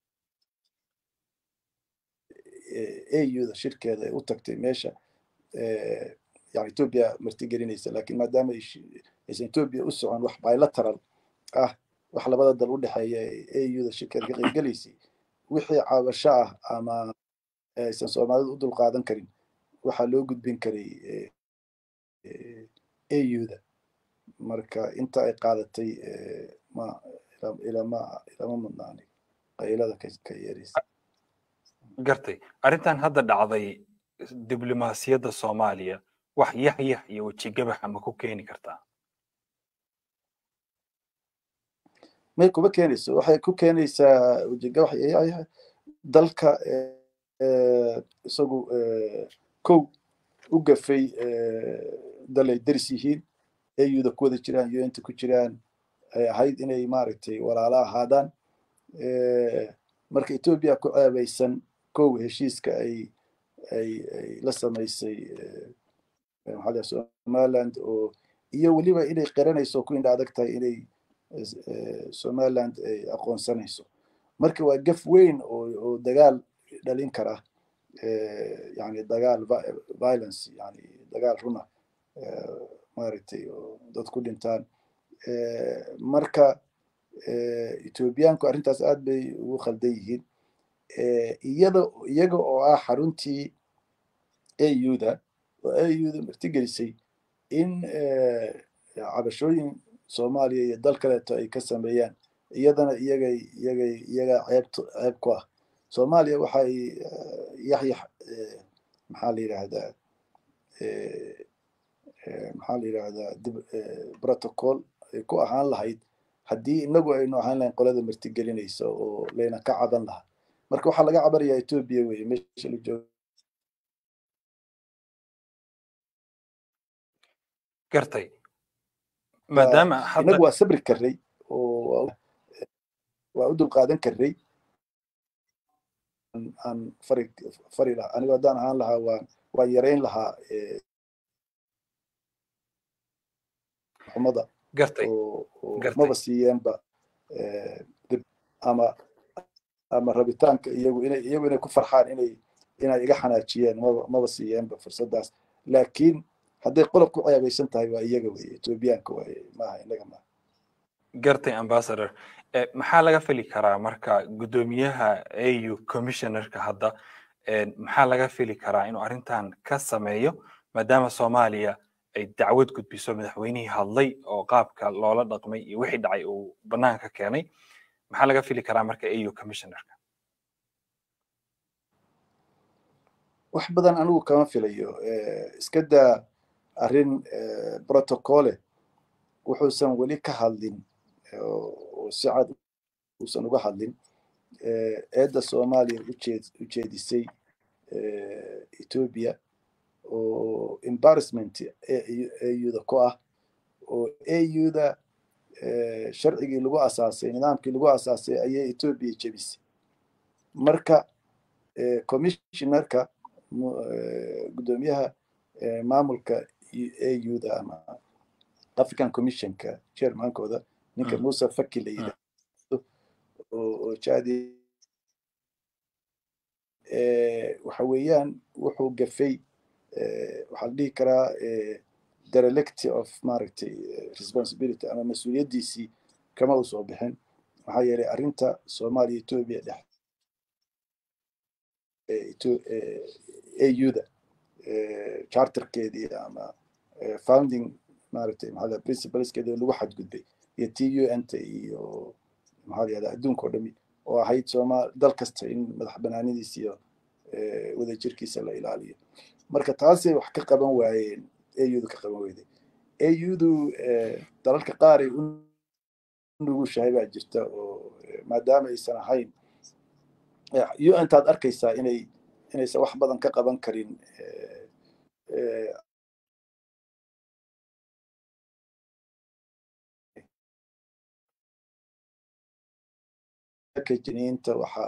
B: AU-da shirkeeda u tagtay meesha yani Ethiopia marti gelinaysa laakiin maadaama aysan Ethiopia u socon wax bilateral wax labada dal u dhaxeeya AU-da shirkeeda ka qaybgalaysay wixii cabasho ama aysan Soomaalidu u dulqaadan karin waxaa loo gudbin karay AU-da marka inta ay qaadatay ilama mudnaani qaylada ka yeeraysa
A: gartay arrintan hadda dhacday diblomaasiyadda Soomaaliya wax yah iyo wajigabax ama ku keeni kartaa
B: may kuma keenayso waxay ku keenaysaa wajigabax dalka isagu kow u gafay dalay daris yihiin AU-da ku wada jiraan UN-ta ku jiraan ay ahayd inay maaragtay walaalo ahaadaan marka Ethiopia ku ceebaysan kow heshiiska ay la samaysay Somaliland oo iyo weliba inay qiranayso ku indha adag tahay inay Somaliland ay aqoonsanayso marka waa gaf weyn oo dagaal dhalin kara يعني dagaal violence yani dagaal runa maaragtay oo dad ku dhintaan marka Etoobiyaanku arrintaas aad bay ugu khaldan yihiin iyaga oo ah xaruntii AU-da oo AU-da martigelisay in cabashooyin Soomaaliya iyo dal kaleeto ay ka sameeyaan iyadana iyaga ceeb ku ah Soomaaliya waxay yaxyax maxaa la yidhaahdaa protocol ay ku ahaan lahayd haddii inagu aynu ahaan lahayn qolada martigelinaysa oo layna ka caban lahaa marka waxaa laga cabarayaa Etoobiya weye meesha la joogo
A: gartay maadaama
B: inagu waa sabri karray oo waa u dulqaadan karray aan fari lahaa anigu haddaan ahaan lahaa waan yarayn lahaa xumada
A: gartay
B: maba siiyeenba ama rabitaanka iyagu inay ku farxaan inay iga xanaajiyeen maba siiyeenba fursadaas laakiin hadday qolob ku ceebaysan tahay waa iyaga weye Etoobiyaanka waaye maaha inaga maaha
A: gartay ambassador maxaa laga fili karaa marka guddoomiyaha AU commissionerka hadda maxaa laga fili karaa inuu arrintan ka sameeyo maadaama Soomaaliya ay dacwad gudbiso madaxweynihii hadlay oo qaabka loola dhaqmay iyo wixii dhacay uu banaanka keenay maxaa laga fili karaa marka AU commissionerka
B: wax badan anigu kama filayo iska daa arrin protocole wuxuusan weli ka hadlin oo si cad uusan uga hadlin eedda Soomaaliya ujeedisay Ethiopia oo embarrassment AU-da ku ah oo AU-da sharcigii lagu asaasay nidaamkii lagu asaasay ayay Ethiopia jebisay marka commissionerka guddoomiyaha maamulka AU-da ama African Commissionka chairmankooda ninka Musa Faki la yidhaahdo oo Chadi waxa weeyaan wuxuu gafay waxaa la dhihi karaa derelict of maaragtay responsibility ama mas-uuliyaddiisii kama u soo bixin maxaa yeelay arrinta Soomaaliya Ethiopia dhex AU-da charterkeedii ama founding maaragtay maxaa principleskeeda lagu xadgudbay iyo TUN-ta iyo maxaa la yidhahdaa adduunka oo dhami oo ahayd dal kasta in madax banaanidiisa iyo wadajirkiisa la ilaaliyo marka taasay wax ka qaban waayeen AU-du ka qaban weyday AU-du dalalka qaar ay u nugushahay baa jirta oo maadaama aysan ahayn UN-taad arkaysaa inaysan wax badan ka qaban karin jiniinta waxaa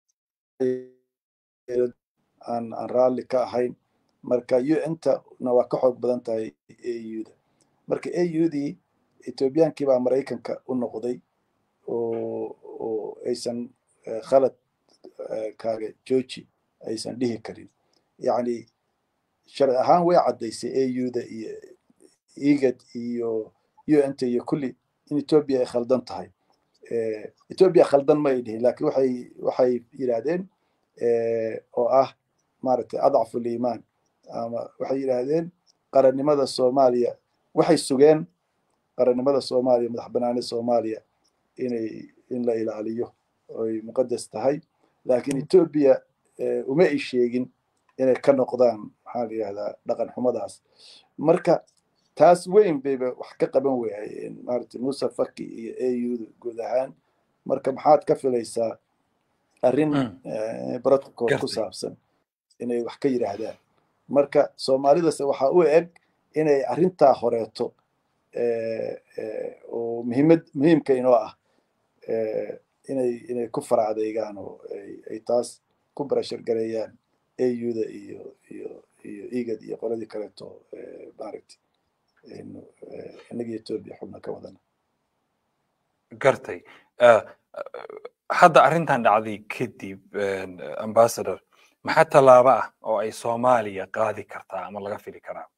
B: aan raalli ka ahayn marka UN-tana waa ka xoog badan tahay AU-da marka AU-dii Ethiopiaankii baa Maraykanka u noqday oo aysan khalad kaaga jooji aysan dhihi karin yacni sharci ahaan way caddaysay AU-da iyo IGAD iyo UN-ta iyo kulli in Ethiopia ay khaldan tahay Ethiopia khaldan ma ay dhihin laakiin waxay yidhaahdeen oo ah maaragtay adcafu liimaan ama waxay yidhaahdeen qarannimada Soomaaliya waxay sugeen qarannimada Soomaaliya madax banaanida Soomaaliya in la ilaaliyo oy muqadas tahay laakiin Ethiopia uma ay sheegin inay ka noqdaan maxaa la yidhahdaa dhaqan xumadaas marka taas weyn bayba wax ka qaban waayeen maaragtay Musa Faki iyo AU-da guud ahaan marka maxaad ka filaysaa arrin protocol ku saabsan inay wax ka yidhaahdaan marka Soomaalidase waxaa u eg inay arrintaa horeeto oo muhiimka inoo ah inay ku faracdeegaan oo ay taas ku barashar gareeyaan AU-da iyo IGAD iyo qoladii kaleeto maaragtay inagii Ethiopia xubna ka wadana
A: gartay hadda arrintan dhacday kadib ambassador maxaa tallaabo ah oo ay Soomaaliya qaadi kartaa ama laga fili karaa?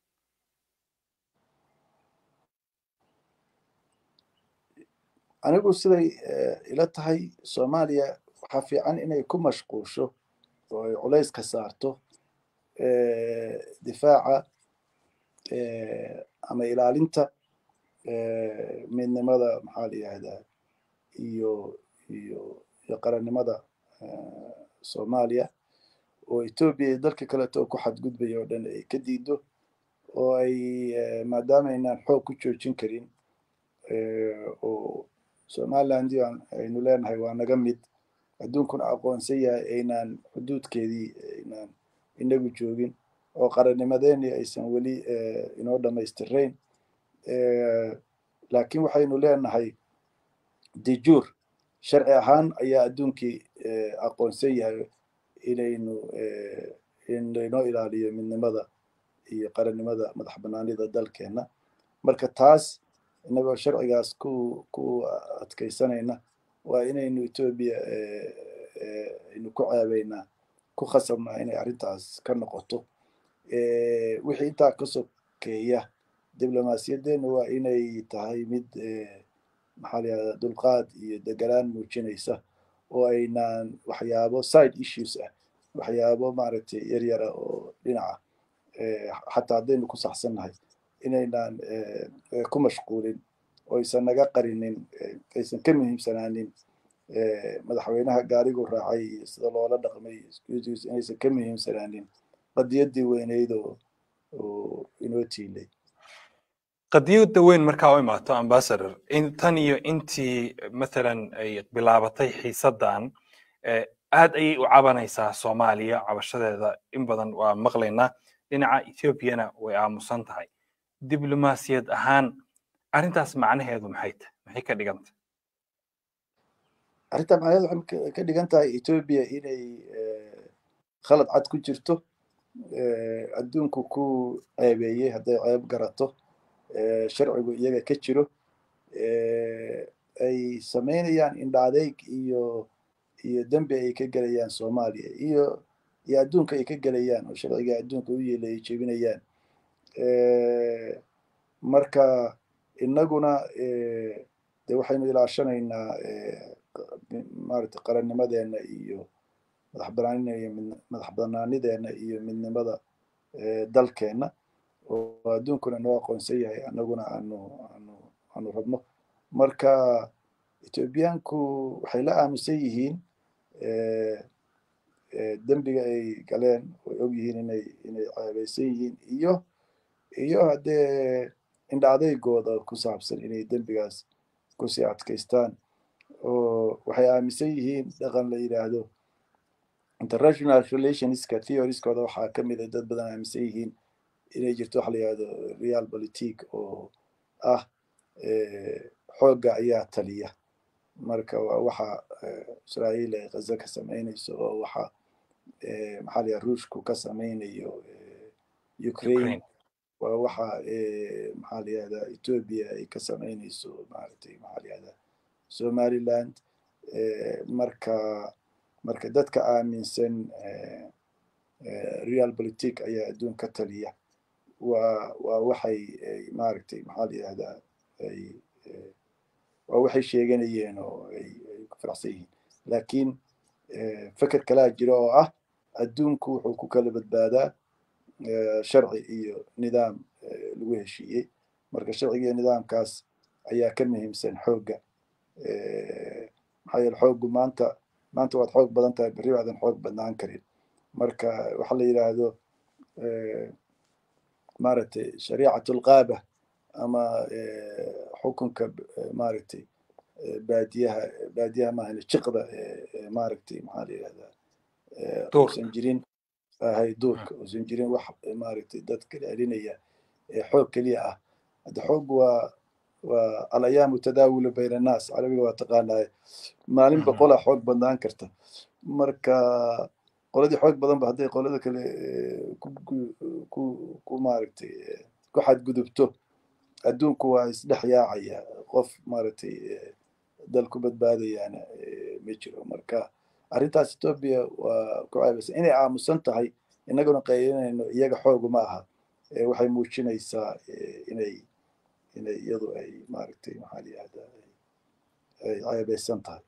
B: anigu siday ila tahay Soomaaliya waxaa fiican inay ku mashquusho oo ay culays ka saarto difaaca ama ilaalinta midnimada maxaa la yihahdaa iyo iyo qarannimada Soomaaliya oo Ethiopia iyo dalka kaleeto oo ku xadgudbaya oo dhan ay ka diido oo ay maadaama aynaan xoog ku joojin karin oo Somaliland aynu leenahay waa naga mid adduunkuna aqoonsan yahay aynaan xuduudkeedii aynaan inagu joogin oo qarannimadeennii aysan weli inoo dhammaystirayn laakiin waxaynu leenahay dejuur sharci ahaan ayaa adduunkii aqoonsan yahay in laynoo ilaaliyo midnimada iyo qarannimada madax bannaanida dalkeenna marka taas inagoo sharcigaas ku adkaysanayna waa inaynu Ethiopia aynu ku ceebaynaa ku khasabnaa inay arrintaas ka noqoto wixii intaa ka sokeeya diblomaasiyadeena waa inay tahay mid maxaa la yihahdaa dulqaad iyo deganaan muujinaysa oo aynaan waxyaabo side issues ah waxyaabo maaragtay yaryara oo dhinaca xataa haddaynu ku saxsannahay inaynaan ku mashquulin oo aysan naga qarinin aysan ka muhiimsanaanin madaxweynaha gaarigu raacay iyo sida loola dhaqmay inaysan ka muhiimsanaanin qadiyaddii weyneyd oo inoo tiilay
A: qadiyadda weyn markaa u imaato ambassador tan iyo intii mathalan ay bilaabatay xiisaddan aad ayay u cabanaysaa Soomaaliya cabashadeeda in badan waa maqlaynaa dhinaca Ethiopiana way aamusan tahay diblomaasiyad ahaan arrintaas macnaheedu maxay ka dhigantay
B: arrinta macnaheedu waxay ka dhigan tahay Ethiopia inay khalad cad ku jirto adduunku ku ceebeeyey hadday ceeb garato sharcigu iyaga ka jiro ay samaynayaan indhaadeyg iyo dembi ay ka gelayaan Soomaaliya iyo adduunka ay ka gelayaan oo sharciga adduunka u yeelay ay jebinayaan marka inaguna de waxaynu ilaashanaynaa maaragtay qarannimadeena iyo madax bannaanideena iyo midnimada dalkeenna oo adduunkuna noo aqoonsan yahay anaguna aanu rabno marka Ethiopiaanku waxay la aamusan yihiin dembiga ay galeen way og yihiin inay ceebaysan yihiin iyo haddee indha adeygooda ku saabsan inay dembigaas kusii adkaystaan oo waxay aaminsan yihiin dhaqan la yidhaahdo international relationska theorieskooda waxaa ka mid a dad badan aaminsan yihiin inay jirto waxa la yidhahdo realpolitik oo ah xoogga ayaa taliya marka waa waxa Israa'iil ay Gaza ka samaynayso oo waxa maxaa la yidhahdaa Ruushku ka samaynayo Ukraine waa waxa maxaa la yihahdaa Ethiopia ay ka samaynayso maaragtay maxaa la yihahdaa Somaliland marka dadka aaminsan realpolitik ayaa adduun ka taliya waa waxay maaragtay maxaa la yihahdaa waa waxay sheeganayeen oo ay ku faraxsan yihiin laakiin fikir kalaa jira oo ah adduunku wuxuu ku kala badbaadaa sharci iyo nidaam lagu heshiiyey marka sharciga iyo nidaamkaas ayaa ka muhiimsan xoogga maxaa yeele xooggu maanta waad xoog badan tahay berri waadan xoog badnaan karin marka waxa la yidhaahdo maaragtay shariicatul qaaba ama xukunka maaragtay baadiyaha maahan jiqda maaragtay maxaa la yidhahdaa uusan jirin hay duurka uusan jirin wax maaragtay dadka celinaya xoog keliya ah hadda xoog waa alayaamu tadaawulu bayna annaas carabiga waa taqaanaa maalin boqolaa xoog badnaan karta marka qoladii xoog badanba hadday qolada kale ku maaragtay ku xadgudubto adduunku waa isdhex yaacaya qof maaragtay dal ku badbaadayaana ma jiro marka arrintaas Ethiopia waa ku caawisan inay aamusan tahay inaguna qaylinayno iyaga xoog ma aha waxay muujinaysaa inay iyadu ay maaragtay maxaa la yidhahdaa ay ceebeysan tahay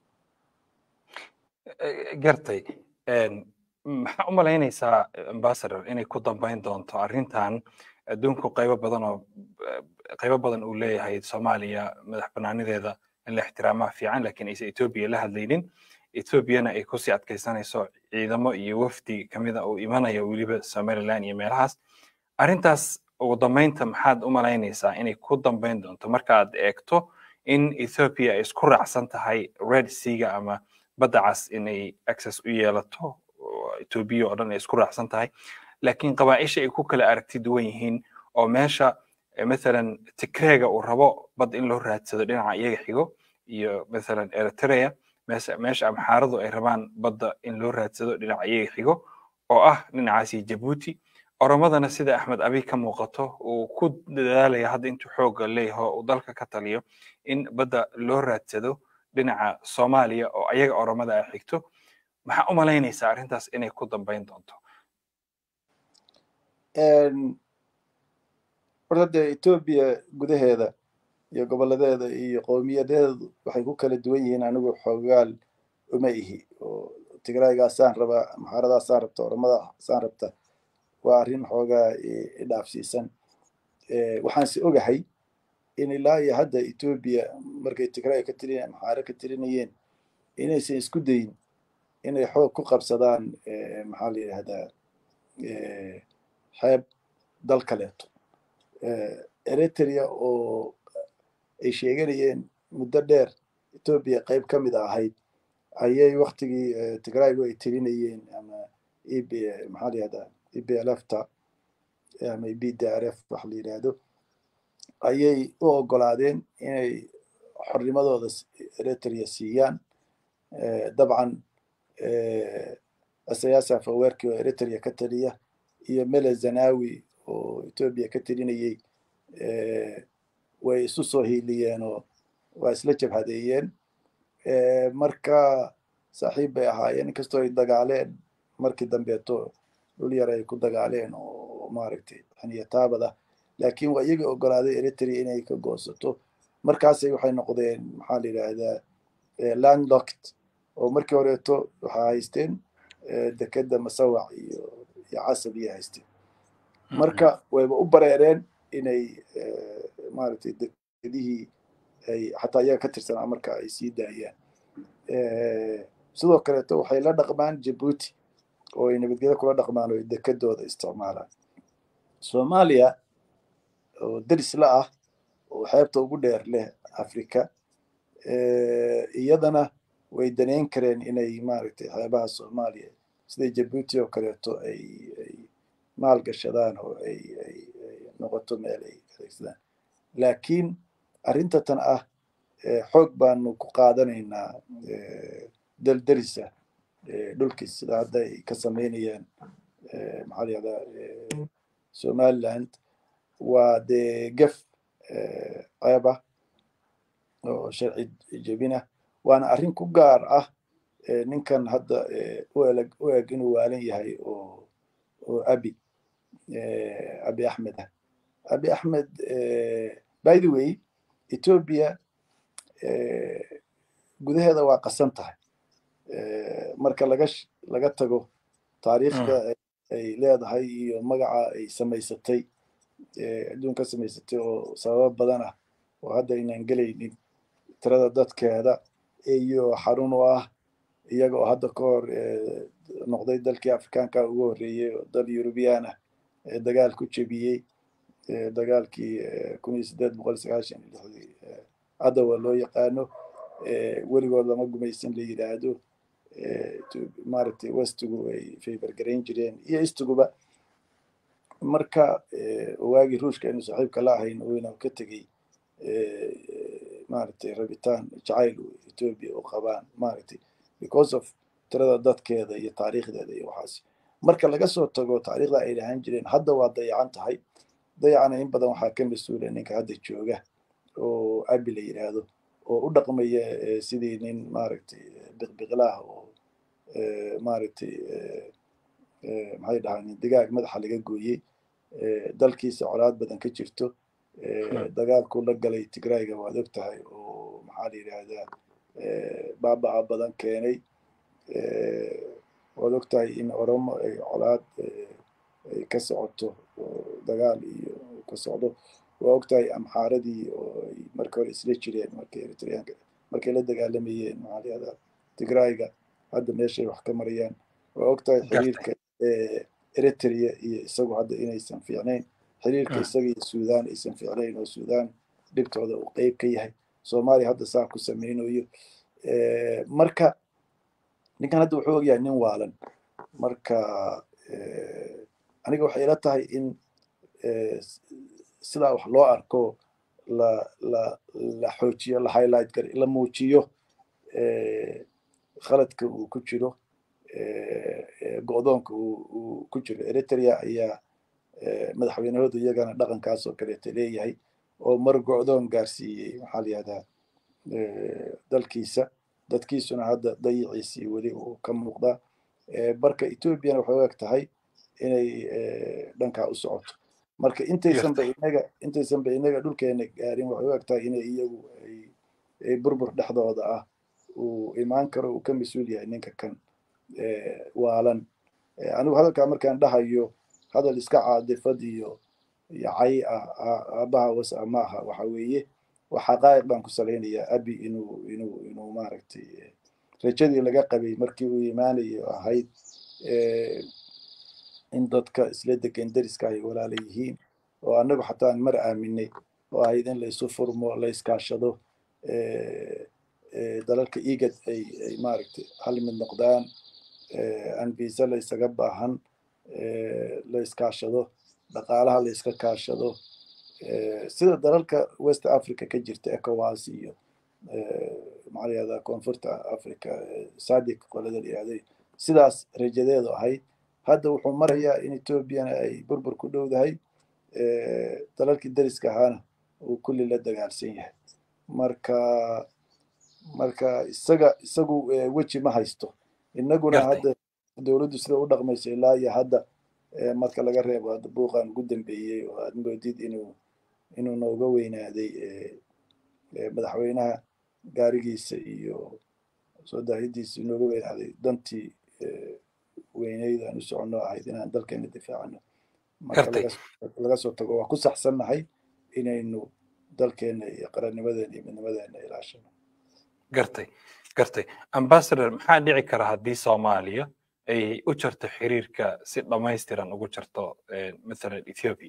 A: gartay maxaa u malaynaysaa ambassador inay ku dambayn doonto arrintan adduunku qaybo badan uu leeyahay Soomaaliya madax bannaanideeda in la ixtiraamaa fiican laakiin aysan Ethiopia la hadlaynin Ethiopiana ay ku sii adkaysanayso ciidamo iyo wafdi kamida oo imanaya weliba Somaliland iyo meelahaas arrintaas ugu dambeynta maxaad u malaynaysaa inay ku dambayn doonto markaad eegto in Ethiopia ay isku raacsan tahay Red Sea ama badda cas inay access u yeelato Ethiopia oo dhan ay isku raacsan tahay laakiin qabaaisha ay ku kala aragti duwan yihiin oo meesha مثلا تكريغا وربو بد إن له راتسدو دينعا إيغا خيغو iyo مثلا Eritrea meesha amxaaradu ay rabaan badda in loo raadsado dhinaca iyaga xigo oo ah dhinacaasi Djibouti oromadana sida Axmed Abi ka muuqato uu ku dadaalaya hadda intuu xooga leeyahay oo dalka ka taliyo in badda loo raadsado dhinaca Soomaaliya oo ayaga oromada ay xigto maxaa u malaynaysaa arrintaas inay ku dambayn doonto
B: horta Ethiopia gudaheeda iyo goboladeeda iyo qowmiyadeedu waxay ku kala duwan yihiin anigu xoogaal uma ihi oo Tigraygaasaan raba maxaaradaasaan rabta oromada saan rabta waa arrin xoogaa dhaafsiisan waxaan si ogahay in ilaa iyo hadda Ethiopia markay Tigray ka tirinayeen maxaara ka tirinayeen inaysan isku dayin inay xoog ku qabsadaan maxaa la yidhahdaa xeeb dal kaleeto Eritrea oo ay sheeganayeen muddo dheer Ethiopia qayb ka mid ahayd ayay waqtigii Tigraygu ay tirinayeen ama maxaa la yidhahdaa EPLF-ta ama EPDRF wax la yidhaahdo ayay u oggolaadeen inay xornimadooda Eritrea siiyaan dabcan Isaias Afwerki oo Eritrea ka taliya iyo Meles Zenawi oo Ethiopia ka tirinayay way isu soo hiiliyeen oo waa isla jabhadeeyeen marka saaxiib bay ahaayeen inkastoo ay dagaaleen markii dambeeto dhul yar ay ku dagaaleen oo maaragtay xaniyataabada laakiin waa iyaga oggolaaday Eritrea inay ka goosato markaasay waxay noqdeen maxaa la yidhaahdaa landlocked oo markii horeeto waxaa haysteen dekedda Masawac iyo Casab iyo haysteen marka wayba u bareereen inay maaragtay dekedihii ay xataa iyaga ka tirsanaa marka ay sii daayaan sidoo kaleeto waxay la dhaqmaan Djibouti oo ay nabadgelyo kula dhaqmaan oo dekedooda isticmaalaan Soomaaliya oo daris la ah oo xeebta ugu dheer leh Afrika iyadana way daneyn kareen inay maaragtay xeebaha Soomaaliya sida Djibouti oo kaleeto ay maal gashadaan oo ay noqoto meel ay adeegsadaan laakiin arrinta tan ah xoog baanu ku qaadanaynaa dal darisa dhulkiis sida hadda ay ka samaynayaan maxaa la yidhahdaa Somaliland waa dee gaf ceeb ah oo sharci jebina waana arrin ku gaar ah ninkan hadda u eg inuu waalan yahay oo Abi Ahmed ah Abi Ahmed by the way Ethiopia gudaheeda waa qasan tahay marka laga tago taariikhda ay leedahay iyo magaca ay samaysatay adduunka samaysatay oo sababo badan ah oo hadda inaan gelaynin tirada dadkeeda iyo xarun u ah iyaga oo hadda ka hor noqday dalkii Afrikaanka ugu horreeyay oo dal Yurubyaan ah dagaal ku jebiyey dagaalkii 1896 Adawa loo yaqaano weligood lama gumaysan la yidhaahdo maaragtay westigu ay favor garayn jireen iyo istuguba marka waagii ruushka inuu saaxiibka la ahayn wayna ka tegey maaragtay rabitaan jacayl Ethiopia u qabaan maaragtay because of tirada dadkeeda iyo taariikhdeeda iyo waxaas marka laga soo tago taariikhda ay lahaan jireen hadda waa dayacan tahay dayacana in badan waxaa ka mas-uula ninka hadda jooga oo Abi la yidhaahdo oo u dhaqmaya sidii nin maaragtay biqbiqlaah oo maaragtay maxay dhahaan digaag madaxa laga gooyey dalkiisa colaad badan ka jirto dagaalku la galay tigrayga waad og tahay oo maxaa la yidhaahdaa baaba'a badan keenay waad og tahay in oromo ay colaad ay ka socoto dagaal iyo ka socdo waa og tahay amxaaradii oo ay marka hore isla jireen markay eritreanka markay la dagaalamayeen maxaa la yidhahdaa tigrayga hadda meeshay wax ka marayaan waa og tahay xiriirka eritrea iyo isagu hadda inaysan fiicnayn xiriirka isaga iyo suudaan aysan fiicnayn oo suudaan dhibtooda uu qeyb ka yahay soomaaliya hadda saa ku samaynayo marka ninkan hadda wuxuu ogyahay nin waalan marka aniga waxay ila tahay in sidaa wax loo arko la xoojiyo la highlight gar la muujiyo khaladka uu ku jiro go'doonka uu ku jiro eritrea ayaa madaxweynahoodu iyagana dhaqankaas oo kaleeta leeyahay oo mar go'doon gaarsiiyey maxaa la yihahdaa dalkiisa dadkiisuna hadda dayiciisii weli uu ka muuqdaa marka ethoobiana waxay u eg tahay inay dhankaa u socoto marka intaysanba inaga dhulkeena gaarin waxay u eg tahay inay iyagu ay burbur dhexdooda ah uu imaan karo uu ka mas-uul yahay ninka kan waalan anigu hadalkaa markaan dhahayo hadal iska caadifad iyo cay ah aabaha wasa maaha waxa weeye wax xaqaa'iq baan ku salaynayaa abi inuu maaragtay rajadii laga qabay markii uu imaanayo ahayd in dadka isla degan deriska ay walaala yihiin oo annagu xataa aan mar aaminay oo ahayd in la isu furmo la iskaashado dalalka igad ay maaragtay hal mid noqdaan aan visa la isaga baahan la iskaashado dhaqaalaha la iska kaashado sida dalalka west africa ka jirta ecowas iyo maxaa la yihahdaa koonfurta africa sadiq qolada la yihahday sidaas rajadeedu ahayd hadda wuxuu marayaa in ethoobiana ay burbur ku dhowdahay dalalkii deriska ahaana uu kulli la dagaalsan yahay marka isagu weji ma haysto inaguna hadda dowladdu sida u dhaqmayso ilaa iyo hadda marka laga reebo hadda buuqan ugu dambeeyey oo aad moodid inuu nooga weynaaday madaxweynaha gaarigiisa iyo soo daahidiisa nooga weynaaday dantii weyneyd aan u soconno ahayd inaan dalkeena difaacano marka laga soo tago waa ku saxsannahay inaynu dalkeena iyo qarannimadeena iyo midnimadeena ilaashano
A: gartay ambassador maxaa dhici kara haddii soomaaliya ay u jarto xiriirka si dhammaystiran ugu jarto mathalan ethiopia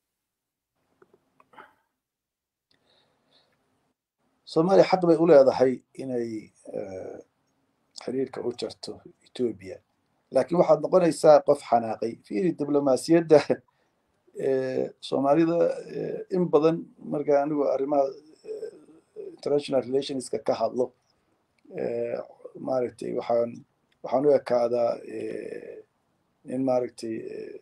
B: soomaaliya xaq bay u leedahay inay xiriirka u jarto ethiopia laakiin waxaad noqonaysaa qof xanaaqay fiiri diblomaasiyadda soomaalida in badan marka anigu arrimaha international relationska ka hadlo maaragtay waxaan u ekaadaa in maaragtay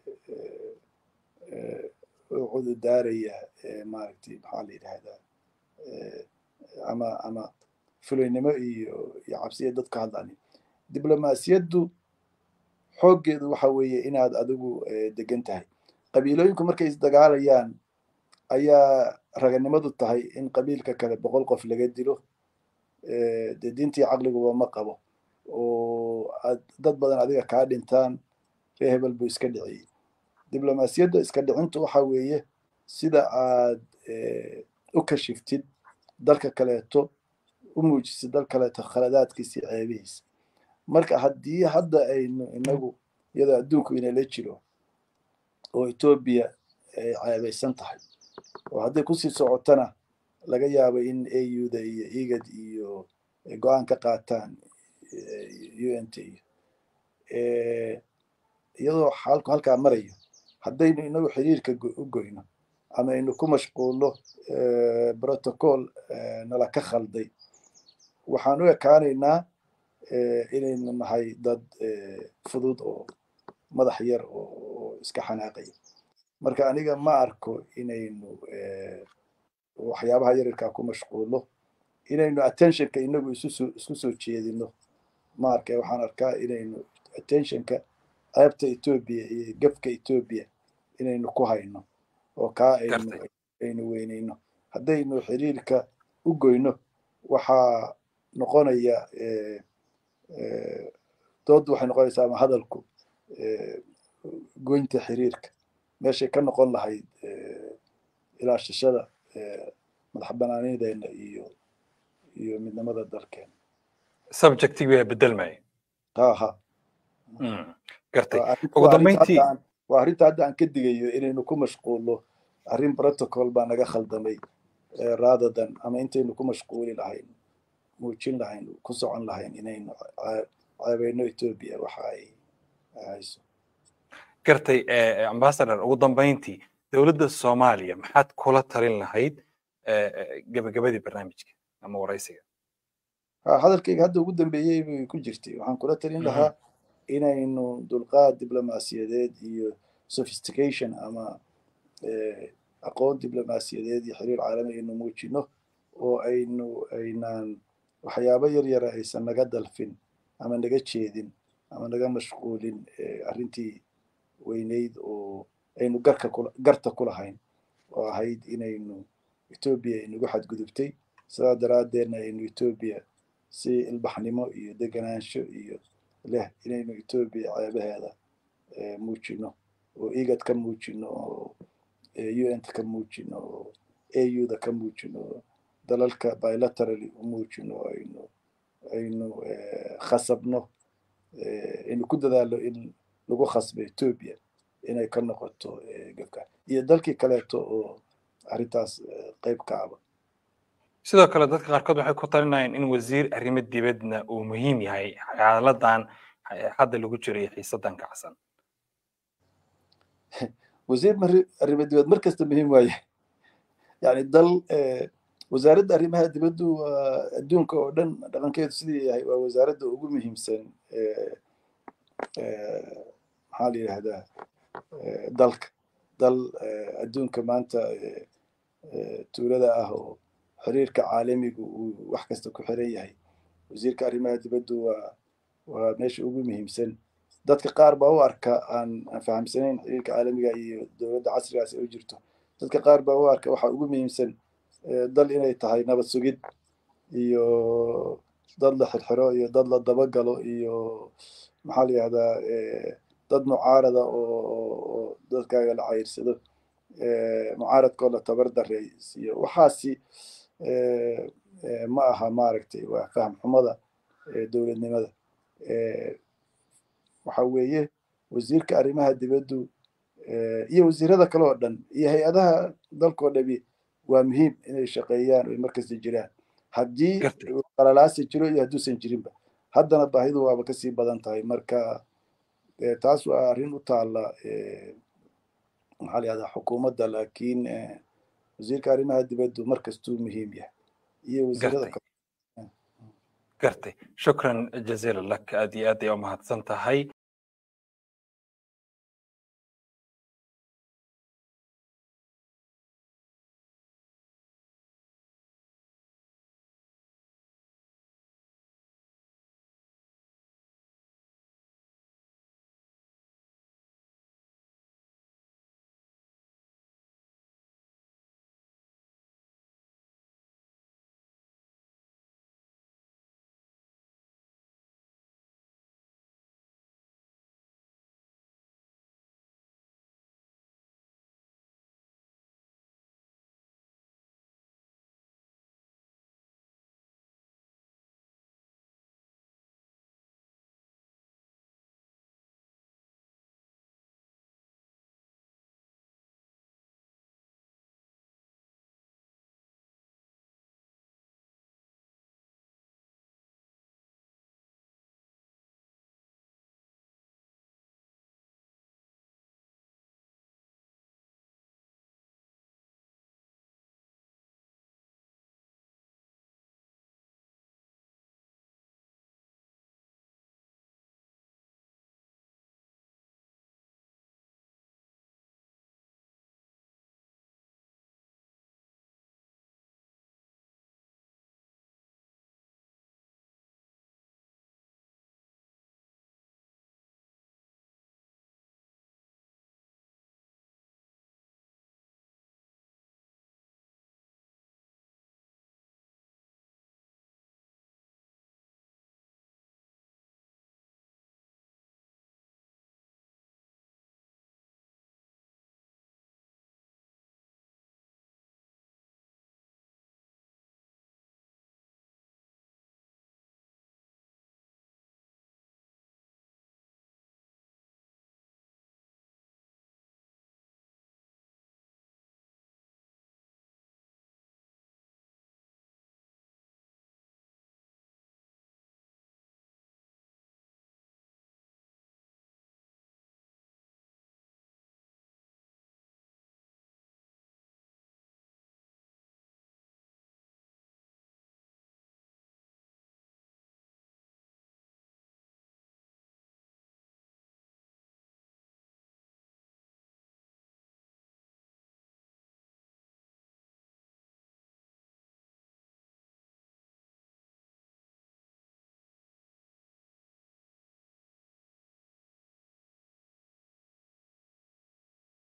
B: u cududaaraya maaragtay maxaa la yidhahdaa ama fulaynimo iyo cabsiya dadka hadlani diblomaasiyaddu xooggeedu waxa weeye inaad adigu degan tahay qabiilooyinku markay isdagaalayaan ayaa raganimadu tahay in qabiilka kale 100 qof laga dilo dee diintii caqliguba ma qabo oo dad badan adiga kaa dhintaan ree hebel buu iska dhiciyey diblomaasiyadda iska dhicintu waxa weeye sida aad u kashiftid dalka kaleeto u muujisid dal kaleeto khaladaadkiisa iyo ceebihiisa marka haddii hadda aynu inagu iyadoo adduunku inala jiro oo etoobiya ay ceebaysan tahay oo hadday kusii socotana laga yaabo in AU-da iyo IGAD iyo go-aan ka qaataan UNT iyadoo xaalku halkaa marayo haddaynu inagu xiriirka u goyno ama aynu ku mashquulno protocol nala ka khalday waxaan u ekaanaynaa inaynu nahay dad fudud oo madax yar oo iska xanaaqaya marka aniga ma arko inaynu waxyaabaha yaryarkaa ku mashquulno inaynu attentionka inagu isku soo jeedino ma arkay waxaan arkaa inaynu attentionka ceebta Ethiopia iyo gafka Ethiopia inaynu ku hayno oo kaa aynu weynayno haddaynu xiriirka u goyno waxaa noqonaya dooddu waxay noqonaysaa ama hadalku goynta xiriirka meeshay ka noqon lahayd ilaashashada madax banaanideena iyo midnimada dalkeena
A: subjectiga waa bedelmaya
B: ha
A: gartay ugu dambeyntii
B: waa arrinta hadda aan ka digayo inaynu ku mashquulno arrin protocol baa naga khaldamay rather than ama intaynu ku mashquuli lahayn muujin lahayn ku socon lahayn inaynu ceebeyno Ethiopia waxa ay hayso
A: gartay ambassador ugu dambeyntii dowladda Soomaaliya maxaad kula talin lahayd gabagabadii barnaamijka ama waraysiga
B: hadalkayga hadda ugu dambeeyay bay ku jirtay waxaan kula talin lahaa inaynu dulqaad diblomaasiyadeed iyo sophistication ama aqoon diblomaasiyadeed iyo xiriir caalami aynu muujino oo aynaan waxyaabo yar aysan naga dalfin ama naga jeedin ama naga mashquulin arrintii weynayd oo aynu garta ku lahayn oo ahayd inaynu Ethiopia inagu xadgudubtay sidaa daraaddeedna aynu Ethiopia si ilbaxnimo iyo deganaansho iyo leh inaynu Ethiopia ceebaheeda muujino oo IGAD ka muujino oo UN ka muujino oo AU-da ka muujino dalalka bilaterally u muujino aynu khasabno inuu ku dadaalo in lagu khasbo Ethiopia inay ka noqoto gabka iyo dalkii kaleeto oo arrintaas qayb ka ah
A: sidoo kale dadka qaarkood waxay ku talinayaan in wasiir arrimo dibadna uu muhiim yahay xaaladan hadda lagu jiray xiisadan kacsan
B: wasiir arrimo dibad markasta muhiim waaye yani dal wasaaradda arrimaha dibaddu adduunka oo dhan dhaqankeedu sidii yahay waa wasaaradda ugu muhiimsan maxaa la yidhahdaa dal adduunka maanta tuulada ah oo xiriirka caalamigu uu wax kasta ku xiran yahay wasiirka arrimaha dibaddu waa meesha ugu muhiimsan dadka qaar baa u arka aan fahamsanayn xiriirka caalamiga iyo dowladda casrigaas ay u jirto dadka qaar baa u arka waxa ugu muhiimsan dal inay tahay nabad sugid iyo dad la xirxiro iyo dad la dabagalo iyo maxaa la yihahdaa dad mucaarada oo dadkaaga la cayrsado mucaaradkoo la tabar dareysiyo waxaasi ma aha maaragtay waa faham xumada dowladnimada waxa weeye wasiirka arrimaha dibaddu iyo wasiirada kale oo dhan iyo hay-adaha dalkoo dhami waa muhiim inay shaqeeyaan oo markasta jiraan haddii qalalaasi jiro iyo hadduusan jirinba haddana baahidu waaba kasii badan tahay marka taas waa arrin u taalla maxaa la yihahdaa xukuumadda laakiin wasiirka arrimaha dibaddu markastuu muhiim yahay iyo wasiirada kale
A: gartay shukran jaziila lak aad iyo aad ay u mahadsan tahay